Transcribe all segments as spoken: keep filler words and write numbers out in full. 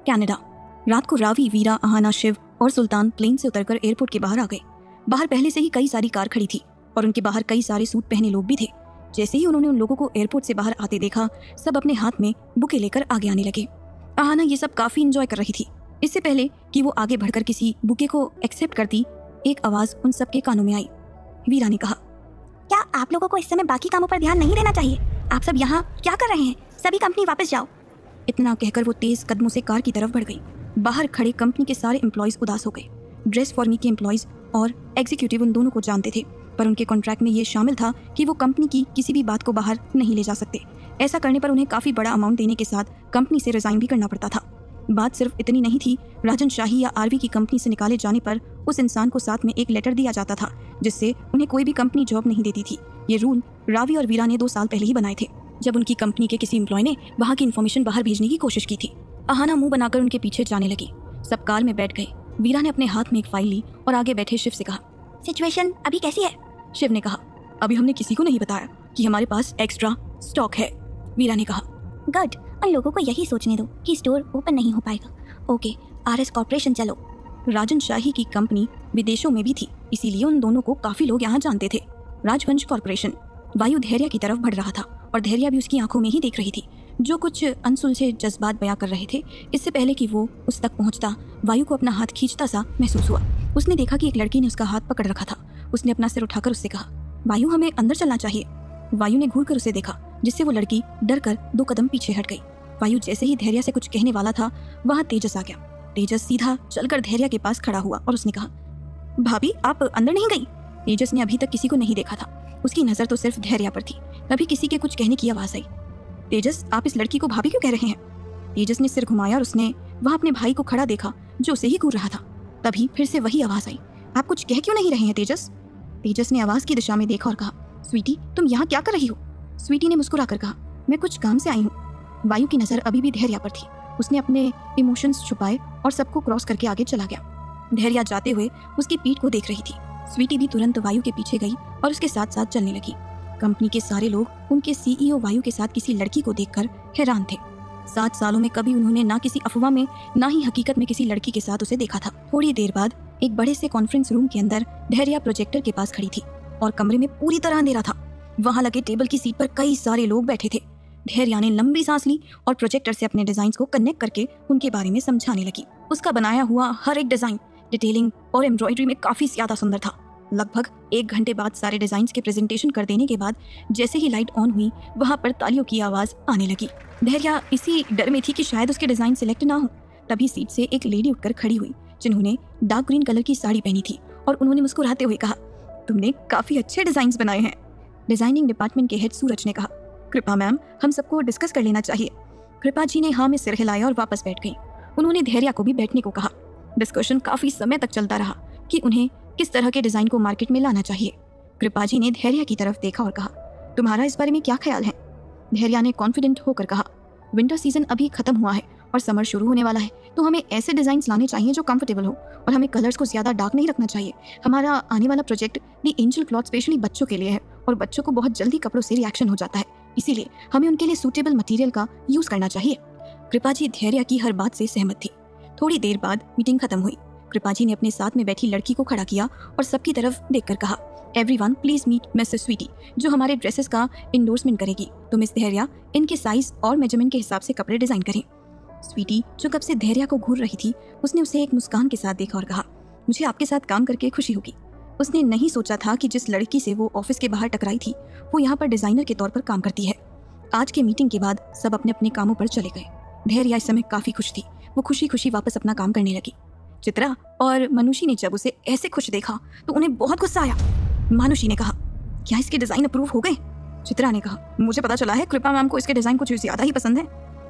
Canada. रात को रावी, वीरा, आहाना, शिव और सुल्तान प्लेन से उतरकर एयरपोर्ट के बाहर आ गए। बाहर पहले से ही कई सारी कार खड़ी थी और उनके बाहर कई सारे सूट पहने लोग भी थे। जैसे ही उन्होंने उन लोगों को एयरपोर्ट से बाहर आते देखा, सब अपने हाथ में बुके लेकर आगे आने लगे। आहाना ये सब काफी इंजॉय कर रही थी। इससे पहले कि वो आगे बढ़कर किसी बुके को एक्सेप्ट करती, एक आवाज उन सबके कानों में आई। वीरा ने कहा, क्या आप लोगों को इस समय बाकी कामों पर ध्यान नहीं देना चाहिए? आप सब यहाँ क्या कर रहे हैं? सभी कंपनी वापस जाओ। इतना कहकर वो तेज कदमों से कार की तरफ बढ़ गई। बाहर खड़े कंपनी के सारे एम्प्लॉयज उदास हो गए। ड्रेस फॉर्मी के एम्प्लॉयज और एग्जीक्यूटिव उन दोनों को जानते थे, पर उनके कॉन्ट्रैक्ट में ये शामिल था कि वो कंपनी की किसी भी बात को बाहर नहीं ले जा सकते। ऐसा करने पर उन्हें काफी बड़ा अमाउंट देने के साथ कंपनी से रिजाइन भी करना पड़ता था। बात सिर्फ इतनी नहीं थी, राजन शाही या आरवी की कंपनी से निकाले जाने पर उस इंसान को साथ में एक लेटर दिया जाता था जिससे उन्हें कोई भी कंपनी जॉब नहीं देती थी। ये रूल रावी और वीरा ने दो साल पहले ही बनाए थे, जब उनकी कंपनी के किसी एम्प्लॉय ने वहाँ की इन्फॉर्मेशन बाहर भेजने की कोशिश की थी। आहाना मुंह बनाकर उनके पीछे जाने लगी। सब कार में बैठ गए। वीरा ने अपने हाथ में एक फाइल ली और आगे बैठे शिव से कहा, सिचुएशन अभी कैसी है? शिव ने कहा, अभी हमने किसी को नहीं बताया कि हमारे पास एक्स्ट्रा स्टॉक है। वीरा ने कहा, गुड, उन लोगों को यही सोचने दो कि स्टोर ओपन नहीं हो पाएगा। ओके, आरएस कॉर्पोरेशन चलो। राजन शाही की कंपनी विदेशों में भी थी, इसीलिए उन दोनों को काफी लोग यहाँ जानते थे। राजवंश कॉर्पोरेशन। वायु धैर्य की तरफ बढ़ रहा था और धैर्य भी उसकी आंखों में ही देख रही थी, जो कुछ अनसुलझे जज्बात बयां कर रहे थे। इससे पहले कि वो उस तक पहुंचता, वायु को अपना हाथ खींचता सा महसूस हुआ। उसने देखा कि एक लड़की ने उसका हाथ पकड़ रखा था। उसने अपना सिर उठाकर उससे कहा, वायु, हमें अंदर चलना चाहिए। वायु ने घूरकर उसे देखा, जिससे वो लड़की डर कर दो कदम पीछे हट गई। वायु जैसे ही धैर्य से कुछ कहने वाला था, वहाँ तेजस आ गया। तेजस सीधा चलकर धैर्य के पास खड़ा हुआ और उसने कहा, भाभी, आप अंदर नहीं गई? तेजस ने अभी तक किसी को नहीं देखा था, उसकी नजर तो सिर्फ धैर्य पर थी। तभी किसी के कुछ कहने की आवाज आई, तेजस, आप इस लड़की को भाभी क्यों कह रहे हैं? तेजस ने सिर घुमाया और उसने वहाँ अपने भाई को खड़ा देखा जो उसे ही घूर रहा था। तभी फिर से वही आवाज आई, आप कुछ कह क्यों नहीं रहे हैं तेजस? तेजस ने आवाज की दिशा में देखा और कहा, स्वीटी, तुम यहाँ क्या कर रही हो? स्वीटी ने मुस्कुराकर कहा, मैं कुछ काम से आई हूँ। वायु की नजर अभी भी धैर्य पर थी। उसने अपने इमोशंस छुपाए और सबको क्रॉस करके आगे चला गया। धैर्य जाते हुए उसकी पीठ को देख रही थी। स्वीटी भी तुरंत वायु के पीछे गई और उसके साथ साथ चलने लगी। कंपनी के सारे लोग उनके सीईओ वायु के साथ किसी लड़की को देखकर हैरान थे। सात सालों में कभी उन्होंने ना किसी अफवाह में ना ही हकीकत में किसी लड़की के साथ उसे देखा था। थोड़ी देर बाद एक बड़े से कॉन्फ्रेंस रूम के अंदर धैर्य प्रोजेक्टर के पास खड़ी थी और कमरे में पूरी तरह अंधेरा था। वहां लगे टेबल की सीट पर कई सारे लोग बैठे थे। धैर्य ने लंबी सांस ली और प्रोजेक्टर से अपने डिजाइन को कनेक्ट करके उनके बारे में समझाने लगी। उसका बनाया हुआ हर एक डिजाइन डिटेलिंग और एम्ब्रॉयडरी में काफी ज्यादा सुंदर था। लगभग एक घंटे बाद सारे डिजाइन्स के प्रेजेंटेशन कर देने के बाद जैसे ही लाइट ऑन हुई, वहां पर तालियों की आवाज आने लगी। धैर्य इसी डर में थी कि शायद उसके डिजाइन सिलेक्ट ना हो। तभी सीट से एक लेडी उठकर खड़ी हुई जिन्होंने डार्क ग्रीन कलर की साड़ी पहनी थी और उन्होंने मुस्कुराते हुए कहा, तुमने काफी अच्छे डिजाइन बनाए हैं। डिजाइनिंग डिपार्टमेंट के हेड सूरज ने कहा, कृपा मैम, हम सबको डिस्कस कर लेना चाहिए। कृपा जी ने हाँ में सिर हिलाया और वापस बैठ गई। उन्होंने धैर्य को भी बैठने को कहा। डिस्कशन काफी समय तक चलता रहा कि उन्हें किस तरह के डिजाइन को मार्केट में लाना चाहिए। कृपा जी ने धैर्य की तरफ देखा और कहा, तुम्हारा इस बारे में क्या ख्याल है? धैर्य ने कॉन्फिडेंट होकर कहा, विंटर सीजन अभी खत्म हुआ है और समर शुरू होने वाला है, तो हमें ऐसे डिजाइन लाने चाहिए जो कंफर्टेबल हो और हमें कलर्स को ज्यादा डार्क नहीं रखना चाहिए। हमारा आने वाला project the angel cloth specially बच्चों के लिए है और बच्चों को बहुत जल्दी कपड़ों से रिएक्शन हो जाता है, इसीलिए हमें उनके लिए सूटेबल मटेरियल का यूज करना चाहिए। कृपा जी धैर्य की हर बात से सहमत थी। थोड़ी देर बाद मीटिंग खत्म हुई। कृपा जी ने अपने साथ में बैठी लड़की को खड़ा किया और सबकी तरफ देखकर कहा, everyone please meet Mrs Sweety, जो हमारे ड्रेसेस का इंडोर्समेंट करेगी। तो मिस धैर्य इनके साइज और मेजरमेंट के हिसाब से कपड़े डिजाइन करें। स्वीटी जो कब से धैर्य को घूर रही थी, उसने उसे एक मुस्कान के साथ देखा और कहा, मुझे आपके साथ काम करके खुशी होगी। उसने नहीं सोचा था कि जिस लड़की से वो ऑफिस के बाहर टकराई थी, वो यहाँ पर डिजाइनर के तौर पर काम करती है। आज के मीटिंग के बाद सब अपने अपने कामों पर चले गए। धैर्य इस समय काफी खुश थी। वो खुशी खुशी वापस अपना काम करने लगी। चित्रा और मनुषी ने जब उसे ऐसे खुश देखा तो उन्हें बहुत गुस्सा आया। मानुषी ने कहा, क्या इसके डिजाइन अप्रूव हो गए? चित्रा ने कहा, मुझे पता चला है कृपा मैम को इसके डिजाइन कुछ ज्यादा ही पसंद है।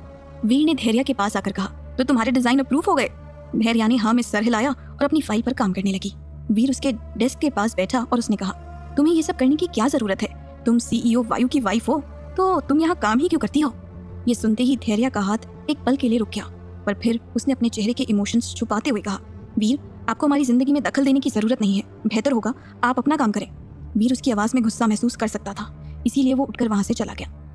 वीर ने धैर्य के पास आकर कहा, तो तुम्हारे डिजाइन अप्रूव हो गए? धैर्य ने हाँ में सर हिलाया और अपनी फाइल पर काम करने लगी। वीर उसके डेस्क के पास बैठा और उसने कहा, तुम्हें ये सब करने की क्या जरूरत है? तुम सीईओ वायु की वाइफ हो, तो तुम यहाँ काम ही क्यों करती हो? ये सुनते ही धैर्य का हाथ एक पल के लिए रुक गया, पर फिर उसने अपने चेहरे के इमोशंस छुपाते हुए कहा, वीर, आपको हमारी जिंदगी में दखल देने की जरूरत नहीं है। बेहतर होगा आप अपना काम करें। वीर उसकी आवाज में गुस्सा महसूस कर सकता था, इसीलिए वो उठकर वहां से चला गया।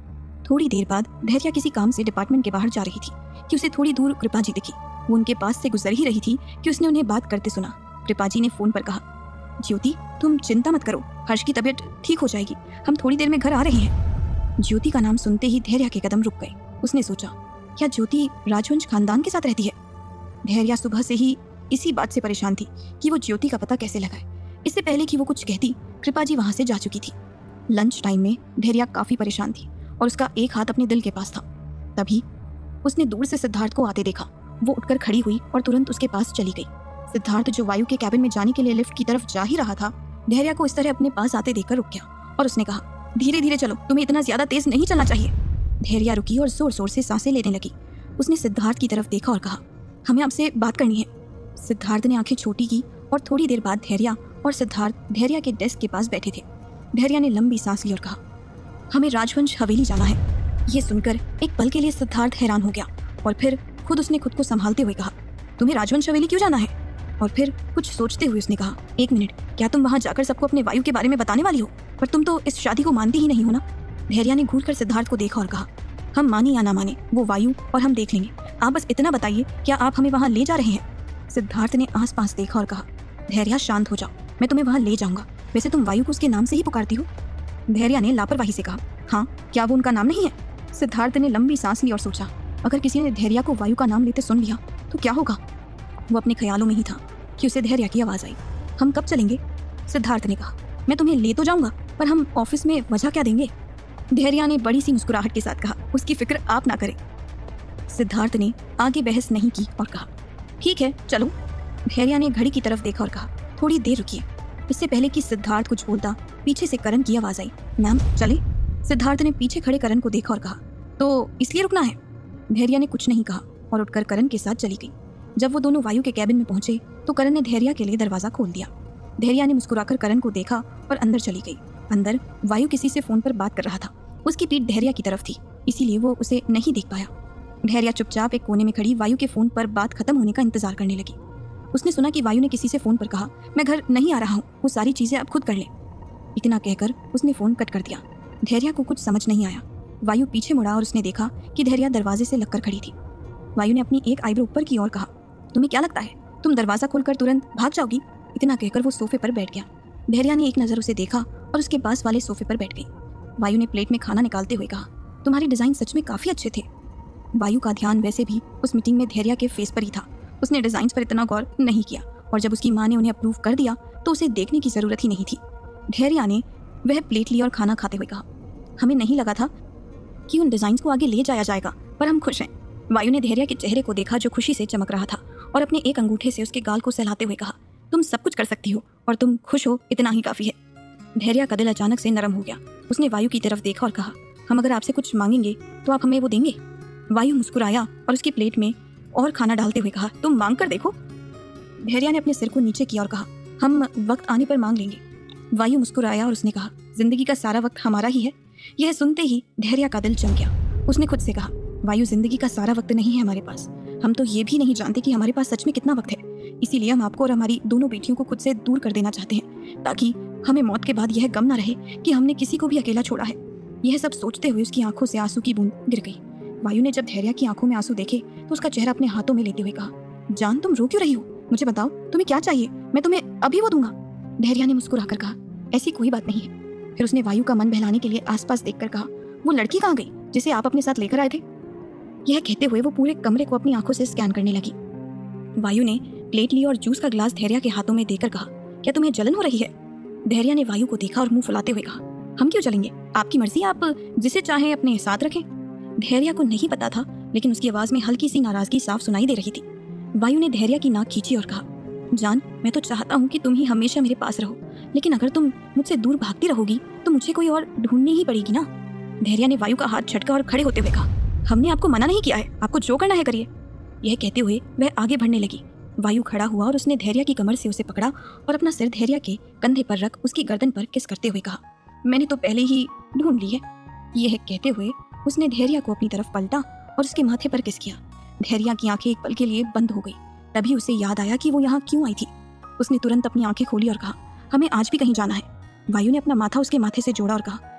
थोड़ी देर बाद धैर्या किसी काम से डिपार्टमेंट के बाहर जा रही थी कि उसे थोड़ी दूर कृपा जी दिखी। वो उनके पास से गुजर ही रही थी कि उसने उन्हें बात करते सुना। कृपा जी ने फोन पर कहा, ज्योति तुम चिंता मत करो, हर्ष की तबीयत ठीक हो जाएगी, हम थोड़ी देर में घर आ रहे हैं। ज्योति का नाम सुनते ही धैर्या के कदम रुक गए। उसने सोचा, क्या ज्योति राजवंश खानदान के साथ रहती है? धैर्या सुबह से ही इसी बात से परेशान थी कि वो ज्योति का पता कैसे लगाए। इससे पहले कि वो कुछ कहती, कृपा जी वहां से जा चुकी थी। लंच टाइम में धैर्या काफी परेशान थी और उसका एक हाथ अपने दिल के पास था। तभी उसने दूर से सिद्धार्थ को आते देखा। वो उठकर खड़ी हुई और तुरंत उसके पास चली गई। सिद्धार्थ जो वायु के कैबिन में जाने के लिए लिफ्ट की तरफ जा ही रहा था, धैर्या को इस तरह अपने पास आते देखकर रुक गया और उसने कहा, धीरे धीरे चलो, तुम्हें इतना ज्यादा तेज नहीं चलना चाहिए। धैर्या रुकी और जोर जोर से सांसें लेने लगी। उसने सिद्धार्थ की तरफ देखा और कहा, हमें आपसे बात करनी है। सिद्धार्थ ने आंखें छोटी की और थोड़ी देर बाद धैर्या और सिद्धार्थ धैर्या के डेस्क के पास बैठे थे। धैर्या ने लंबी सांस ली और कहा, हमें राजवंश हवेली जाना है। ये सुनकर एक पल के लिए सिद्धार्थ हैरान हो गया और फिर खुद उसने खुद को संभालते हुए कहा, तुम्हें राजवंश हवेली क्यों जाना है? और फिर कुछ सोचते हुए उसने कहा, एक मिनट, क्या तुम वहां जाकर सबको अपने वायु के बारे में बताने वाली हो? पर तुम तो इस शादी को मानती ही नहीं हो ना। धैर्या ने घूर कर सिद्धार्थ को देखा और कहा, हम माने या ना माने, वो वायु और हम देख लेंगे। आप बस इतना बताइए, क्या आप हमें वहां ले जा रहे हैं? सिद्धार्थ ने आस पास देखा और कहा, धैर्या शांत हो जाओ, मैं तुम्हें वहां ले जाऊंगा। वैसे तुम वायु को उसके नाम से ही पुकारती हो? धैर्या ने लापरवाही से कहा, हाँ, क्या वो उनका नाम नहीं है? सिद्धार्थ ने लंबी सांस ली और सोचा, अगर किसी ने धैर्या को वायु का नाम लेते सुन लिया तो क्या होगा? वो अपने ख्यालों में ही था कि उसे धैर्या की आवाज आई। हम कब चलेंगे? सिद्धार्थ ने कहा, मैं तुम्हें ले तो जाऊंगा, पर हम ऑफिस में वजह क्या देंगे? धैर्या ने बड़ी सी मुस्कुराहट के साथ कहा, उसकी फिक्र आप ना करें। सिद्धार्थ ने आगे बहस नहीं की और कहा, ठीक है चलो। धैर्या ने घड़ी की तरफ देखा और कहा, थोड़ी देर रुकिए। इससे पहले कि सिद्धार्थ कुछ बोलता, पीछे से करण की आवाज आई, मैम चले? सिद्धार्थ ने पीछे खड़े करण को देखा और कहा, तो इसलिए रुकना है? धैर्या ने कुछ नहीं कहा और उठकर करण के साथ चली गई। जब वो दोनों वायु के कैबिन में पहुंचे तो करण ने धैर्या के लिए दरवाजा खोल दिया। धैर्या ने मुस्कुराकर करण को देखा और अंदर चली गई। अंदर वायु किसी से फोन पर बात कर रहा था। उसकी पीठ धैर्या की तरफ थी, इसीलिए वो उसे नहीं देख पाया। धैर्या चुपचाप एक कोने में खड़ी वायु के फोन पर बात खत्म होने का इंतजार करने लगी। उसने सुना कि वायु ने किसी से फोन पर कहा, मैं घर नहीं आ रहा हूँ, वो सारी चीजें आप खुद कर लें। इतना कहकर उसने फोन कट कर दिया। धैर्या को कुछ समझ नहीं आया। वायु पीछे मुड़ा और उसने देखा कि धैर्या दरवाजे से लगकर खड़ी थी। वायु ने अपनी एक आईब्रो ऊपर की और कहा, तुम्हें क्या लगता है तुम दरवाजा खोलकर तुरंत भाग जाओगी? इतना कहकर वो सोफे पर बैठ गया। धैर्या ने एक नजर उसे देखा और उसके पास वाले सोफे पर बैठ गई। वायु ने प्लेट में खाना निकालते हुए कहा, तुम्हारे डिजाइन सच में काफी अच्छे थे। वायु का ध्यान वैसे भी उस मीटिंग में धैर्या के फेस पर ही था। उसने डिजाइन पर इतना गौर नहीं किया और जब उसकी माँ ने उन्हें अप्रूव कर दिया तो उसे देखने की जरूरत ही नहीं थी। धैर्या ने वह प्लेट ली और खाना खाते हुए कहा, हमें नहीं लगा था कि उन डिजाइन को आगे ले जाया जाएगा, पर हम खुश हैं। वायु ने धैर्या के चेहरे को देखा जो खुशी से चमक रहा था और अपने एक अंगूठे से उसके गाल को सहलाते हुए कहा, तुम सब कुछ कर सकती हो और तुम खुश हो, इतना ही काफी है। धैर्या का दिल अचानक से नरम हो गया। उसने वायु की तरफ देखा और कहा, हम अगर आपसे कुछ मांगेंगे तो आप हमें वो देंगे? वायु मुस्कुराया और उसकी प्लेट में और खाना डालते हुए कहा, तुम मांग कर देखो। धैर्या ने अपने सिर को नीचे किया और कहा, हम वक्त आने पर मांग लेंगे। वायु मुस्कुराया और उसने कहा, जिंदगी का सारा वक्त हमारा ही है। यह सुनते ही धैर्या का दिल जम गया। उसने खुद से कहा, वायु जिंदगी का सारा वक्त नहीं है हमारे पास। हम तो ये भी नहीं जानते कि हमारे पास सच में कितना वक्त है। इसीलिए हम आपको और हमारी दोनों बेटियों को खुद से दूर कर देना चाहते हैं, ताकि हमें मौत के बाद यह गम न रहे कि हमने किसी को भी अकेला छोड़ा है। यह सब सोचते हुए उसकी आंखों से आंसू की बूंद गिर गई। वायु ने जब धैर्या की आंखों में आंसू देखे तो उसका चेहरा अपने हाथों में लेते हुए कहा, जान तुम रो क्यों रही हो? मुझे बताओ तुम्हें क्या चाहिए, मैं तुम्हें अभी वो दूंगा। धैर्या ने मुस्कुराकर कहा, ऐसी कोई बात नहीं है। फिर उसने वायु का मन बहलाने के लिए आसपास देखकर कहा, वो लड़की कहाँ गई जिसे आप अपने साथ लेकर आए थे? यह कहते हुए वो पूरे कमरे को अपनी आंखों से स्कैन करने लगी। वायु ने प्लेट ली और जूस का ग्लास धैर्या के हाथों में देकर कहा, क्या तुम्हें जलन हो रही है? धैर्या ने वायु को देखा और मुंह फुलाते हुए कहा, हम क्यों चलेंगे, आपकी मर्जी, आप जिसे चाहे अपने साथ रखें। धैर्या को नहीं पता था, लेकिन उसकी आवाज में हल्की सी नाराजगी साफ सुनाई दे रही थी। वायु ने धैर्या की नाक खींची और कहा, जान मैं तो चाहता हूँ कि तुम ही हमेशा मेरे पास रहो, लेकिन अगर तुम मुझसे दूर भागती रहोगी तो मुझे कोई और ढूंढनी ही पड़ेगी ना। धैर्या ने वायु का हाथ झटका और खड़े होते हुए कहा, हमने आपको मना नहीं किया है, आपको जो करना है करिए। यह कहते हुए वह आगे बढ़ने लगी। वायु खड़ा हुआ और उसने धैर्या की कमर से उसे पकड़ा और अपना सिर धैर्या के कंधे पर रख उसकी गर्दन पर किस करते हुए कहा, मैंने तो पहले ही ढूंढ ली है। यह कहते हुए उसने धैर्या को अपनी तरफ पलटा और उसके माथे पर किस किया। धैर्या की आंखें एक पल के लिए बंद हो गई। तभी उसे याद आया कि वो यहाँ क्यों आई थी। उसने तुरंत अपनी आंखें खोली और कहा, हमें आज भी कहीं जाना है। वायु ने अपना माथा उसके माथे से जोड़ा और कहा,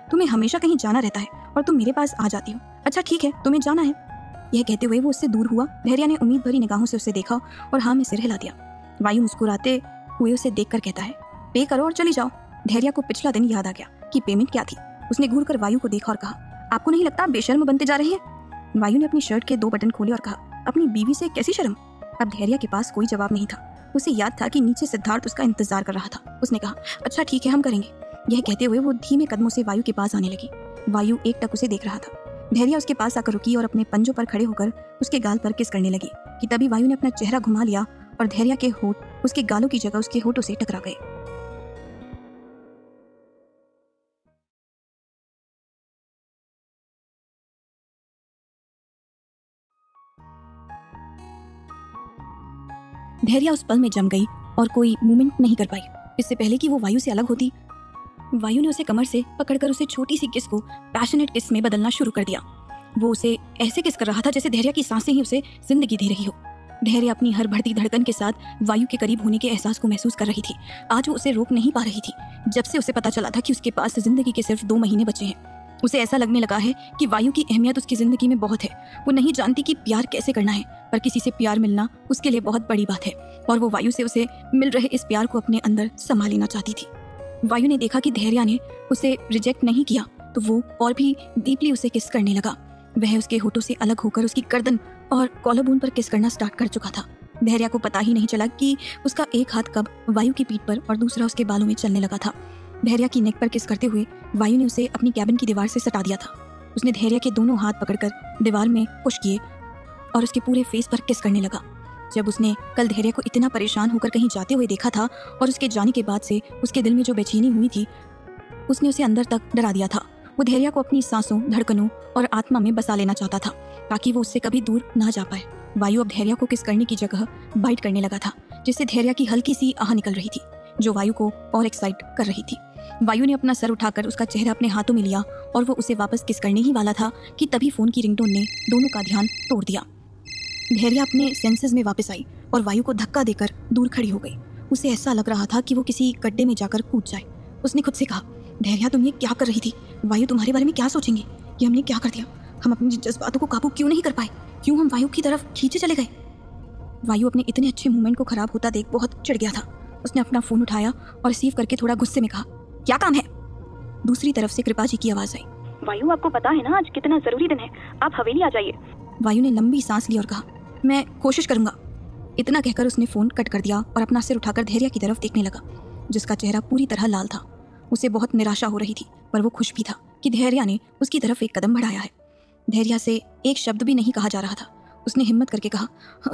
तुम्हें हमेशा कहीं जाना रहता है और तुम मेरे पास आ जाती हो। अच्छा ठीक है, तुम्हें जाना है। यह कहते हुए वो उससे दूर हुआ। धैर्या ने उम्मीद भरी निगाहों से उसे देखा और हाँ में सिर हिला दिया। वायु मुस्कुराते हुए उसे देखकर कहता है, पे करो और चली जाओ। धैर्या को पिछला दिन याद आ गया कि पेमेंट क्या थी। उसने घूरकर वायु को देखा और कहा, आपको नहीं लगता आप बेशर्म बनते जा रहे हैं? वायु ने अपनी शर्ट के दो बटन खोले और कहा, अपनी बीवी से कैसी शर्म? अब धैर्या के पास कोई जवाब नहीं था। उसे याद था कि नीचे सिद्धार्थ उसका इंतजार कर रहा था। उसने कहा, अच्छा ठीक है, हम करेंगे। यह कहते हुए वो धीमे कदमों से वायु के पास आने लगी। वायु एकटक उसे देख रहा था। धैर्या उसके पास आकर रुकी और अपने पंजों पर खड़े होकर उसके गाल पर किस करने लगी कि तभी वायु ने अपना चेहरा घुमा लिया और धैर्या के होठ उसके गालों की जगह उसके होठों से टकरा गए। धैर्या उस पल में जम गई और कोई मूवमेंट नहीं कर पाई। इससे पहले कि वो वायु से अलग होती, वायु ने उसे कमर से पकड़कर उसे छोटी सी किस को पैशनेट किस में बदलना शुरू कर दिया। वो उसे ऐसे किस कर रहा था जैसे धैर्या की सांसें ही उसे जिंदगी दे रही हो। धैर्या अपनी हर बढ़ती धड़कन के साथ वायु के करीब होने के एहसास को महसूस कर रही थी। आज वो उसे रोक नहीं पा रही थी। जब से उसे पता चला था कि उसके पास जिंदगी के सिर्फ दो महीने बचे हैं, उसे ऐसा लगने लगा है कि वायु की अहमियत उसकी जिंदगी में बहुत है। वो नहीं जानती कि प्यार कैसे करना है, पर किसी से प्यार मिलना उसके लिए बहुत बड़ी बात है और वो वायु से उसे मिल रहे इस प्यार को अपने अंदर समा लेना चाहती थी। वायु ने देखा कि धैर्या ने उसे रिजेक्ट नहीं किया तो वो और भी डीपली उसे किस करने लगा। वह उसके होठों से अलग होकर उसकी गर्दन और कॉलर बोन पर किस करना स्टार्ट कर चुका था। धैर्या को पता ही नहीं चला कि उसका एक हाथ कब वायु की पीठ पर और दूसरा उसके बालों में चलने लगा था। धैर्या की नेक पर किस करते हुए वायु ने उसे अपनी कैबिन की दीवार से सटा दिया था। उसने धैर्या के दोनों हाथ पकड़कर दीवार में पुश किए और उसके पूरे फेस पर किस करने लगा। जब उसने कल धैर्या को इतना परेशान होकर कहीं जाते हुए देखा था और उसके जाने के बाद से उसके दिल में जो बेचैनी हुई थी, उसने उसे अंदर तक डरा दिया था। वो धैर्या को अपनी सांसों, धड़कनों और आत्मा में बसा लेना चाहता था ताकि वो उससे कभी दूर ना जा पाए। वायु अब धैर्या को किस करने की जगह बाइट करने लगा था, जिससे धैर्या की हल्की सी आह निकल रही थी जो वायु को और एक्साइट कर रही थी। वायु ने अपना सर उठाकर उसका चेहरा अपने हाथों में लिया और वो उसे वापस किस करने ही वाला था कि तभी फोन की रिंगटोन ने दोनों का ध्यान तोड़ दिया। धैर्या अपने सेंसेस में वापस आई और वायु को धक्का देकर दूर खड़ी हो गई। उसे ऐसा लग रहा था कि वो किसी गड्ढे में जाकर कूद जाए। उसने खुद से कहा, धैर्या तुम ये क्या कर रही थी? वायु तुम्हारे बारे में क्या सोचेंगे? ये हमने क्या कर दिया? हम अपनी जज्बातों को काबू क्यों नहीं कर पाए? क्यों हम वायु की तरफ खींचे चले गए? वायु अपने इतने अच्छे मूवमेंट को खराब होता देख बहुत चिढ़ गया था। उसने अपना फोन उठाया और रिसीव करके थोड़ा गुस्से में कहा, क्या काम है? दूसरी तरफ से कृपा जी की आवाज आई, वायु आपको पता है ना आज कितना जरूरी दिन है, आप हवेली आ जाइए। वायु ने लंबी सांस ली और कहा, मैं कोशिश करूंगा। इतना कहकर उसने फोन कट कर दिया और अपना सिर उठाकर धैर्या की तरफ देखने लगा, जिसका चेहरा पूरी तरह लाल था। उसे बहुत निराशा हो रही थी, पर वो खुश भी था कि धैर्या ने उसकी तरफ एक कदम बढ़ाया है। धैर्या से एक शब्द भी नहीं कहा जा रहा था। उसने हिम्मत करके कहा,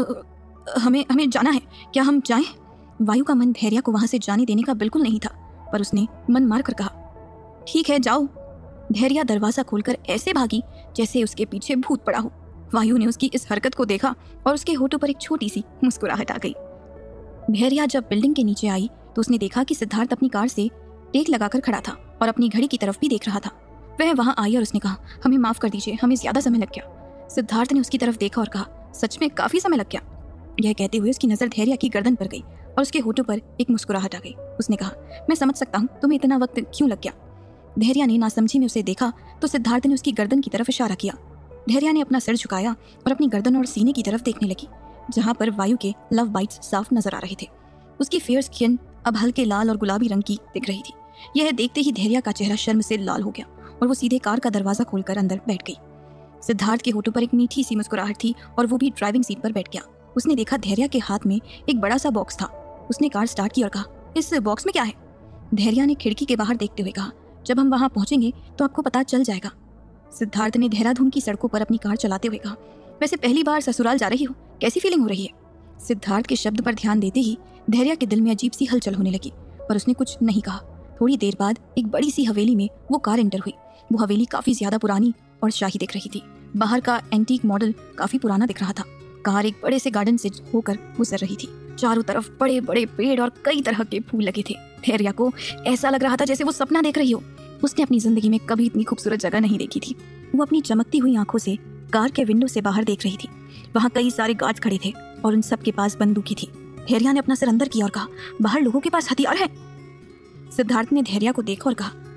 हमें हमें जाना है, क्या हम जाएं? वायु का मन धैर्या को वहां से जाने देने का बिल्कुल नहीं था, पर उसने मन मार कर कहा, ठीक है जाओ। धैर्या दरवाजा खोलकर ऐसे भागी जैसे उसके पीछे भूत पड़ा हो। वायु ने उसकी इस हरकत को देखा और उसके होठों पर एक छोटी सी मुस्कुराहट आ गई। धैर्या जब बिल्डिंग के नीचे आई तो उसने देखा कि सिद्धार्थ अपनी कार से टेक लगाकर खड़ा था और अपनी घड़ी की तरफ भी देख रहा था। वह वहां आई और उसने कहा, हमें माफ कर दीजिए, हमें ज्यादा समय लग गया। सिद्धार्थ ने उसकी तरफ देखा और कहा, सच में काफी समय लग गया। यह कहते हुए उसकी नजर धैर्या की गर्दन पर गई और उसके होठों पर एक मुस्कुराहट आ गई। उसने कहा, मैं समझ सकता हूँ तुम्हें इतना वक्त क्यों लग गया। धैर्या ने नासमझी में उसे देखा तो सिद्धार्थ ने उसकी गर्दन की तरफ इशारा किया। धैर्या ने अपना सिर झुकाया और अपनी गर्दन और सीने की तरफ देखने लगी, जहां पर वायु के लव बाइट्स साफ नजर आ रहे थे। उसकी फेयर स्किन अब हल्के लाल और गुलाबी रंग की दिख रही थी। यह देखते ही धैर्या का चेहरा शर्म से लाल हो गया और वो सीधे कार का दरवाजा खोलकर अंदर बैठ गई। सिद्धार्थ के होठों पर एक मीठी सी मुस्कुराहट थी और वो भी ड्राइविंग सीट पर बैठ गया। उसने देखा धैर्या के हाथ में एक बड़ा सा बॉक्स था। उसने कार स्टार्ट की और कहा, इस बॉक्स में क्या है? धैर्या ने खिड़की के बाहर देखते हुए कहा, जब हम वहां पहुंचेंगे तो आपको पता चल जाएगा। सिद्धार्थ ने देहरादून की सड़कों पर अपनी कार चलाते हुए कहा, वैसे पहली बार ससुराल जा रही हो, कैसी फीलिंग हो रही है? सिद्धार्थ के शब्द पर ध्यान देते ही धैर्या के दिल में अजीब सी हलचल होने लगी, पर उसने कुछ नहीं कहा। थोड़ी देर बाद एक बड़ी सी हवेली में वो कार एंटर हुई। वो हवेली काफी ज्यादा पुरानी और शाही दिख रही थी। बाहर का एंटीक मॉडल काफी पुराना दिख रहा था। कार एक बड़े से गार्डन से होकर गुजर रही थी। चारों तरफ बड़े बड़े पेड़ और कई तरह के फूल लगे थे। धैर्या को ऐसा लग रहा था जैसे वो सपना देख रही हो। उसने अपनी जिंदगी में कभी इतनी खूबसूरत जगह नहीं देखी थी। वो अपनी चमकती हुई आंखों से कार के विंडो से बाहर देख रही थी। वहाँ कई सारे गार्ड्स खड़े थे और उन सब के पास बंदूकें थी। धैर्या ने अपना सिर अंदर किया और कहा, बाहर लोगों के पास हथियार है। सिद्धार्थ ने धैर्या को देखा और कहा,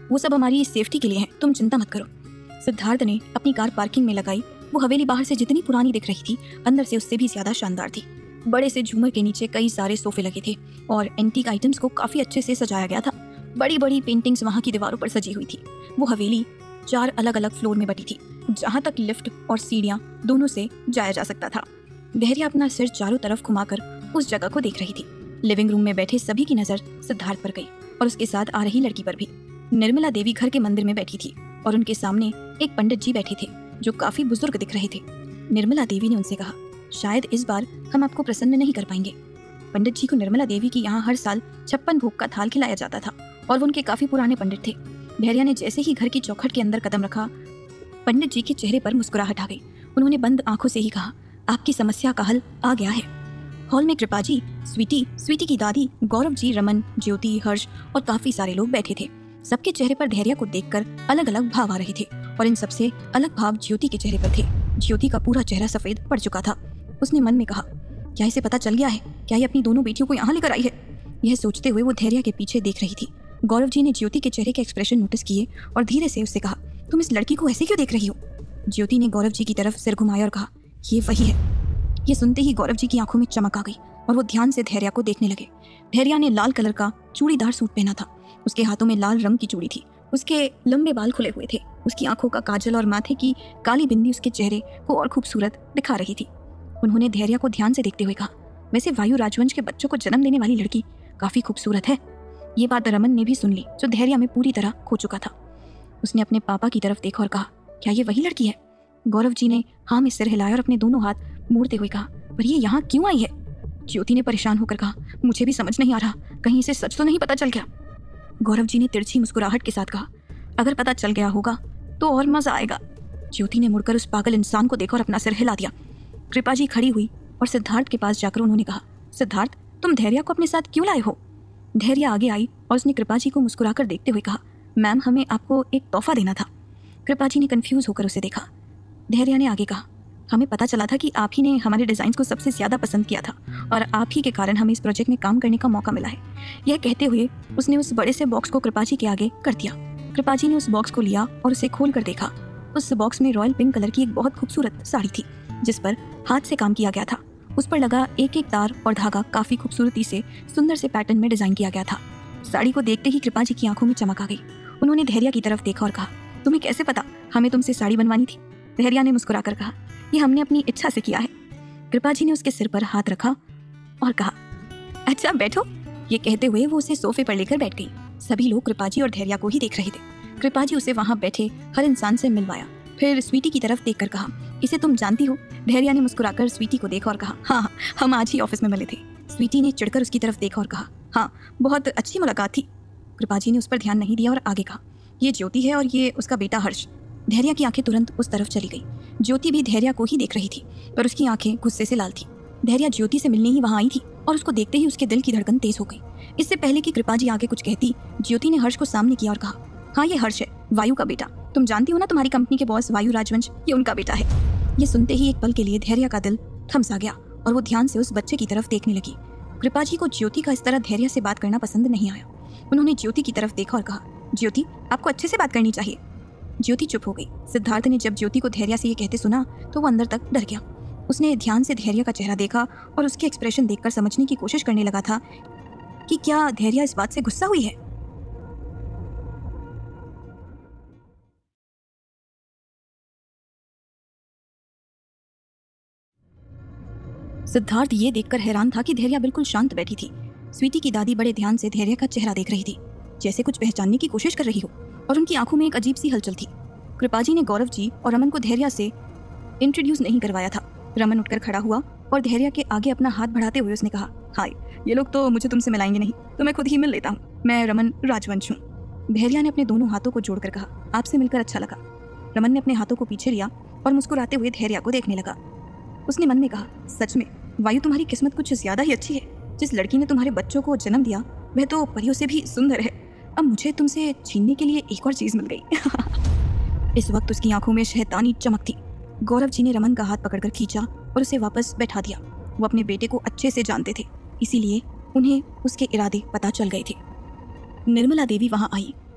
वो सब हमारी सेफ्टी के लिए है, तुम चिंता मत करो। सिद्धार्थ ने अपनी कार पार्किंग में लगाई। वो हवेली बाहर से जितनी पुरानी दिख रही थी, अंदर से उससे भी ज्यादा शानदार थी। बड़े से झूमर के नीचे कई सारे सोफे लगे थे और एंटीक आइटम्स को काफी अच्छे से सजाया गया था। बड़ी बड़ी पेंटिंग्स वहाँ की दीवारों पर सजी हुई थी। वो हवेली चार अलग अलग फ्लोर में बटी थी, जहाँ तक लिफ्ट और सीढ़ियाँ दोनों से जाया जा सकता था। धैर्य अपना सिर चारों तरफ घुमाकर उस जगह को देख रही थी। लिविंग रूम में बैठे सभी की नजर सिद्धार्थ पर गई और उसके साथ आ रही लड़की पर भी। निर्मला देवी घर के मंदिर में बैठी थी और उनके सामने एक पंडित जी बैठे थे जो काफी बुजुर्ग दिख रहे थे। निर्मला देवी ने उनसे कहा, शायद इस बार हम आपको प्रसन्न नहीं कर पाएंगे। पंडित जी को निर्मला देवी की यहाँ हर साल छप्पन भोग का थाल खिलाया जाता था और वो उनके काफी पुराने पंडित थे। धैर्य ने जैसे ही घर की चौखट के अंदर कदम रखा, पंडित जी के चेहरे पर मुस्कुराहट आ गई। उन्होंने बंद आंखों से ही कहा, आपकी समस्या का हल आ गया है। हॉल में कृपा जी, स्वीटी, स्वीटी की दादी, गौरव जी, रमन, ज्योति, हर्ष और काफी सारे लोग बैठे थे। सबके चेहरे पर धैर्य को देखकर अलग अलग भाव आ रहे थे और इन सबसे अलग भाव ज्योति के चेहरे पर थे। ज्योति का पूरा चेहरा सफेद पड़ चुका था। उसने मन में कहा, क्या इसे पता चल गया है? क्या ये अपनी दोनों बेटियों को यहाँ लेकर आई है? यह सोचते हुए वो धैर्य के पीछे देख रही थी। गौरव जी ने ज्योति के चेहरे के एक्सप्रेशन नोटिस किए और धीरे से उससे कहा, तुम इस लड़की को ऐसे क्यों देख रही हो? ज्योति ने गौरव जी की तरफ सिर घुमाया और कहा, ये वही है। ये सुनते ही गौरव जी की आंखों में चमक आ गई और वो ध्यान से धैर्य को देखने लगे। धैर्य ने लाल कलर का चूड़ीदार सूट पहना था। उसके हाथों में लाल रंग की चूड़ी थी। उसके लंबे बाल खुले हुए थे। उसकी आंखों का काजल और माथे की काली बिंदी उसके चेहरे को और खूबसूरत दिखा रही थी। उन्होंने धैर्य को ध्यान से देखते हुए कहा, वैसे वायु राजवंश के बच्चों को जन्म देने वाली लड़की काफी खूबसूरत है। ये बात रमन ने भी सुन ली, जो धैर्य में पूरी तरह खो चुका था। उसने अपने पापा की तरफ देखा और कहा, क्या ये वही लड़की है? गौरव जी ने हाँ में सिर हिलाया और अपने दोनों हाथ मोड़ते हुए कहा, पर ये यहाँ क्यों आई है? ज्योति ने परेशान होकर कहा, मुझे भी समझ नहीं आ रहा, कहीं इसे सच तो नहीं पता चल गया। गौरव जी ने तिरछी मुस्कुराहट के साथ कहा, अगर पता चल गया होगा तो और मजा आएगा। ज्योति ने मुड़कर उस पागल इंसान को देखा और अपना सिर हिला दिया। कृपा जी खड़ी हुई और सिद्धार्थ के पास जाकर उन्होंने कहा, सिद्धार्थ, तुम धैर्य को अपने साथ क्यों लाए हो? धैर्य आगे आई और उसने कृपा जी को मुस्कुराकर देखते हुए कहा, मैम, हमें आपको एक तोहफा देना था। कृपा जी ने कंफ्यूज होकर उसे देखा। धैर्य ने आगे कहा, हमें पता चला था कि आप ही ने हमारे डिज़ाइंस को सबसे ज़्यादा पसंद किया था और आप ही के कारण हमें इस प्रोजेक्ट में काम करने का मौका मिला है। यह कहते हुए उसने उस बड़े से बॉक्स को कृपा जी के आगे कर दिया। कृपा जी ने उस बॉक्स को लिया और उसे खोल कर देखा। उस बॉक्स में रॉयल पिंक कलर की एक बहुत खूबसूरत साड़ी थी, जिस पर हाथ से काम किया गया था। उस पर लगा एक एक तार और धागा काफ़ी खूबसूरती से सुंदर से पैटर्न में डिज़ाइन किया गया था। साड़ी को देखते ही कृपा जी की आंखों में चमक आ गई। उन्होंने धैर्य की तरफ देखा और कहा, तुम्हें कैसे पता हमें तुमसे साड़ी बनवानी थी? धैर्य ने मुस्कुराकर कहा, ये हमने अपनी इच्छा से किया है। कृपा जी ने उसके सिर पर हाथ रखा और कहा, अच्छा बैठो। ये कहते हुए वो उसे सोफे पर लेकर बैठ गई। सभी लोग कृपा जी और धैर्य को ही देख रहे थे। कृपा जी उसे वहां बैठे हर इंसान से मिलवाया, फिर स्वीटी की तरफ देखकर कहा, इसे तुम जानती हो? धैर्य ने मुस्कुराकर स्वीटी को देखा और कहा, हाँ हाँ, हम आज ही ऑफिस में मिले थे। स्वीटी ने चिढ़कर उसकी तरफ देखा और कहा, हाँ, बहुत अच्छी मुलाकात थी। कृपा जी ने उस पर ध्यान नहीं दिया और आगे कहा, ये ज्योति है और ये उसका बेटा हर्ष। धैर्य की आंखें तुरंत उस तरफ चली गई। ज्योति भी धैर्य को ही देख रही थी, पर उसकी आंखें गुस्से से लाल थी। धैर्य ज्योति से मिलने ही वहां आई थी और उसको देखते ही उसके दिल की धड़कन तेज हो गई। इससे पहले कि कृपा जी आगे कुछ कहती, ज्योति ने हर्ष को सामने किया और कहा, हाँ, ये हर्ष है, वायु का बेटा। तुम जानती हो ना, तुम्हारी कंपनी के बॉस वायु राजवंश, ये उनका बेटा है। ये सुनते ही एक पल के लिए धैर्य का दिल थम सा गया और वो ध्यान से उस बच्चे की तरफ देखने लगी। कृपा जी को ज्योति का इस तरह धैर्य से बात करना पसंद नहीं आया। उन्होंने ज्योति की तरफ देखा और कहा, ज्योति, आपको अच्छे से बात करनी चाहिए। ज्योति चुप हो गई। सिद्धार्थ ने जब ज्योति को धैर्य से ये कहते सुना तो वो अंदर तक डर गया। उसने ध्यान से धैर्य का चेहरा देखा और उसके एक्सप्रेशन देखकर समझने की कोशिश करने लगा था कि क्या धैर्य इस बात से गुस्सा हुई है। सिद्धार्थ ये देखकर हैरान था कि धैर्य बिल्कुल शांत बैठी थी। स्वीटी की दादी बड़े ध्यान से धैर्य का चेहरा देख रही थी, जैसे कुछ पहचानने की कोशिश कर रही हो, और उनकी आंखों में एक अजीब सी हलचल थी। कृपा जी ने गौरव जी और रमन को धैर्य से इंट्रोड्यूस नहीं करवाया था। रमन उठकर खड़ा हुआ और धैर्य के आगे अपना हाथ बढ़ाते हुए उसने कहा, हाय, ये लोग तो मुझे तुमसे मिलाएंगे नहीं, तो मैं खुद ही मिल लेता हूँ। मैं रमन राजवंश हूँ। धैर्य ने अपने दोनों हाथों को जोड़कर कहा, आपसे मिलकर अच्छा लगा। रमन ने अपने हाथों को पीछे लिया और मुस्कुराते हुए धैर्य को देखने लगा। उसने मन में कहा, सच में वायु, तुम्हारी किस्मत कुछ ज्यादा ही अच्छी है। जिस लड़की ने तुम्हारे बच्चों को जन्म दिया वह तो परियों से भी सुंदर है। अब मुझे तुमसे छीनने के लिए एक और चीज मिल गई। इस वक्त उसकी आंखों में शैतानी चमक थी। गौरव जी ने रमन का हाथ पकड़कर खींचा और उसे वापस बैठा दिया। वो अपने बेटे को अच्छे से जानते थे, इसीलिए उन्हें उसके इरादे पता चल गए थे। निर्मला देवी वहां आई।